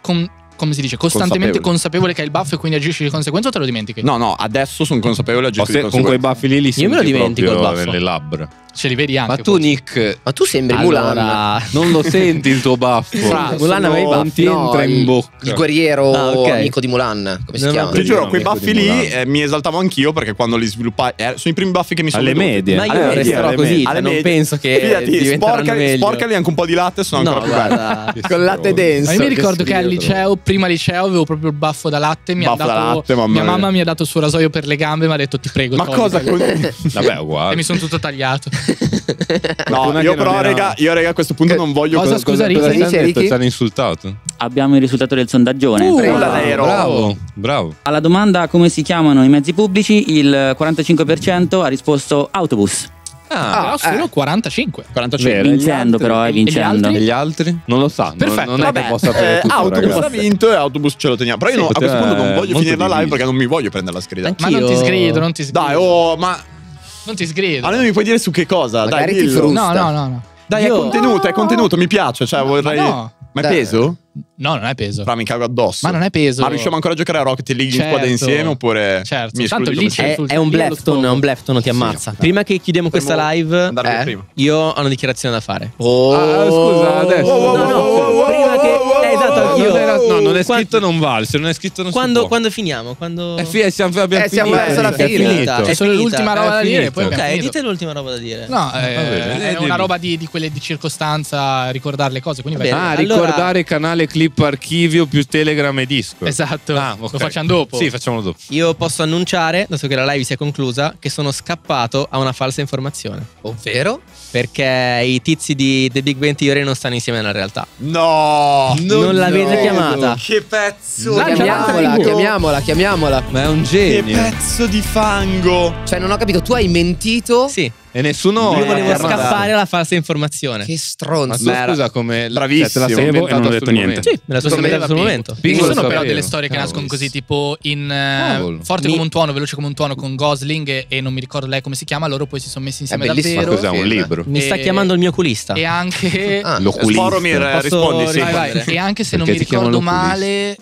come si dice, costantemente consapevole che hai il baffo e quindi agisci di conseguenza o te lo dimentichi? No, no, adesso sono consapevole a Con gestire quei baffi lì li Io me lo senti dimentico il proprio baffo. nelle labbra. Ce li vedi anche. Ma tu, forse. Nick, Ma tu sembri Mulan. Allora, non lo senti il tuo baffo? Fra, Mulan aveva i non baffi. ti entra in bocca. Il guerriero Ah, ok. amico di Mulan. Come si No, chiama? Ti giuro, quei amico baffi di lì Mulan. mi esaltavo anch'io perché quando li sviluppai sono i primi baffi che mi sono Alle venuti. medie. ma io Alle medie, resterò alle così, medie. cioè, Alle non medie. penso che Fidati, diventeranno meglio. sporcali anche un po' di latte, sono No, ancora più belli. guarda. Con latte denso. Ma io mi che ricordo che al schifo. liceo, prima liceo, avevo proprio il baffo da latte. Mi ha Baffo da dato, latte, mamma mia mia. mamma mi ha dato il suo rasoio per le gambe e mi ha detto ti prego. Ma cosa toglitelo. Vabbè, uguale. E mi sono tutto tagliato. No, Fortuna io che non però, era- raga, a questo punto non voglio Cosa, scusa, Ricky? Cosa Dice, ti hanno detto? Ricky? Ti hanno insultato? Abbiamo il risultato del sondaggione. Nero. Bravo, bravo. Alla domanda come si chiamano i mezzi pubblici, il 45% ha risposto autobus. Ah, solo 45. 45. Vero. Vincendo però, vincendo. altri? E gli altri? Non lo sanno. Perfetto. Non è che posso sapere tutto, Autobus ragazzi. ha vinto e Autobus ce lo teniamo. Però io Sì, a questo poteva- punto non voglio molto finire la live diviso. perché non mi voglio prendere la sgridata. Ma non ti Anch'io- sgrido, non ti sgrido. Dai, oh, ma Non ti sgrido. allora mi puoi dire su che cosa? Magari Dai, ti dillo. frusta. No. Dai, Io- è contenuto, mi piace. Cioè, vorrei. no. Ma è Dai. peso? No, non è peso. Fra, mi cago addosso. Ma non è peso. Ma riusciamo ancora a giocare a Rocket League in Certo. squadra insieme oppure Certo. mi Tanto escludi lì come c'è- sei? È un Lì allo Blefton, sfogo. è un Blefton, ti ammazza. Prima che chiudiamo questa Potremmo live, andare per prima. io ho una dichiarazione da fare. Ah, scusa, adesso. Prima che esatto, anch'io. No, non è Qua- scritto non vale. Se non è scritto non si può. Quando finiamo? Quando Abbiamo siamo finito. verso la È fine. finito. È solo l'ultima roba da dire, poi Ok, abbiamo finito. dite l'ultima roba da dire. No, bene, è una roba di quelle di circostanza, ricordare le cose. Quindi vai. bene. Ah, Allora- ricordare canale clip archivio più Telegram e disco. Esatto. Ah, ok. Lo facciamo dopo. Sì, facciamolo dopo. Io posso annunciare, dato che la live si è conclusa, che sono scappato a una falsa informazione. Ovvero? Perché i tizi di The Big Bang Theory non stanno insieme nella realtà. No! Non l'avete chiamata? Che pezzo! Chiamiamola. Ma è un Che genio. pezzo di fango! Cioè, non ho capito, tu hai mentito? Sì, E nessuno. io volevo chiamata. scappare alla falsa informazione. Che Ma stronzo. tu, scusa, come. Bravissimo. Cioè, te la sei E non inventata ho detto sul niente. momento. Sì, me la sono inventata sul momento. Ci Piccolo sono però sapevo. delle storie che Cavolo. nascono così, tipo in Cavolo. Forte Mi- come un tuono, veloce come un tuono con Gosling e non mi ricordo lei come si chiama, loro poi si sono messi insieme bellissimo. davvero. Cos'è un Film. libro? Mi sta E- chiamando il mio oculista. E anche Ah, L'oculista. Boromir, Posso rispondi, sì. rispondere? E anche se non Perché mi ti chiamano ricordo l'oculista? male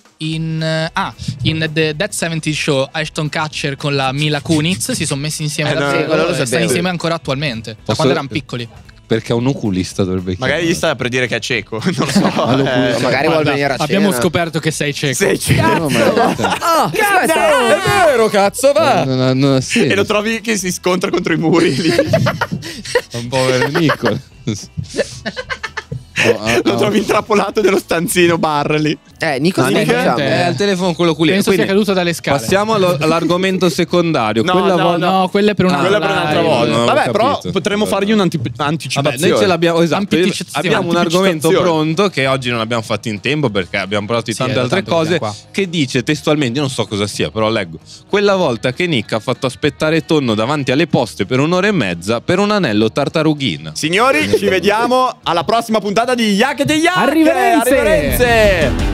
in The Dead 70 Show Ashton Kutcher con la Mila Kunis si sono messi insieme no, davvero quello lo e stanno sapevo. insieme ancora attualmente da Posso- quando erano piccoli. Perché un oculista dovrebbe Magari gli sta per dire che è cieco, non lo so. magari vuol Guarda, venire a cena. abbiamo scoperto che sei cieco. Sei cieco. No, ma Ah, aspetta, è vero, cazzo, va. non ha senso. E lo trovi che si scontra contro i muri lì. Un povero Nicola. Lo trovi intrappolato nello stanzino bar lì. Nico, No, stai Nick dicendo? è al telefono quello qui. Penso sia caduto dalle scale. Passiamo all'argomento secondario. No, Quella no, volta- No, quella è per una Quella è per un'altra volta. non ho Vabbè, però capito. potremmo fargli Vabbè, un'anticipazione. noi ce l'abbiamo, esatto. Anticipazione. Abbiamo un argomento Anticipazione. pronto che oggi non abbiamo fatto in tempo perché abbiamo parlato di Sì, tante da altre tanto che cose. siamo qua. Che dice testualmente, io non so cosa sia, però leggo. Quella volta che Nick ha fatto aspettare Tonno davanti alle poste per 1 ora e mezza per un anello tartarughina. Signori, ci vediamo alla prossima puntata di Yak e Yak. Arrivederci! Arrivederci!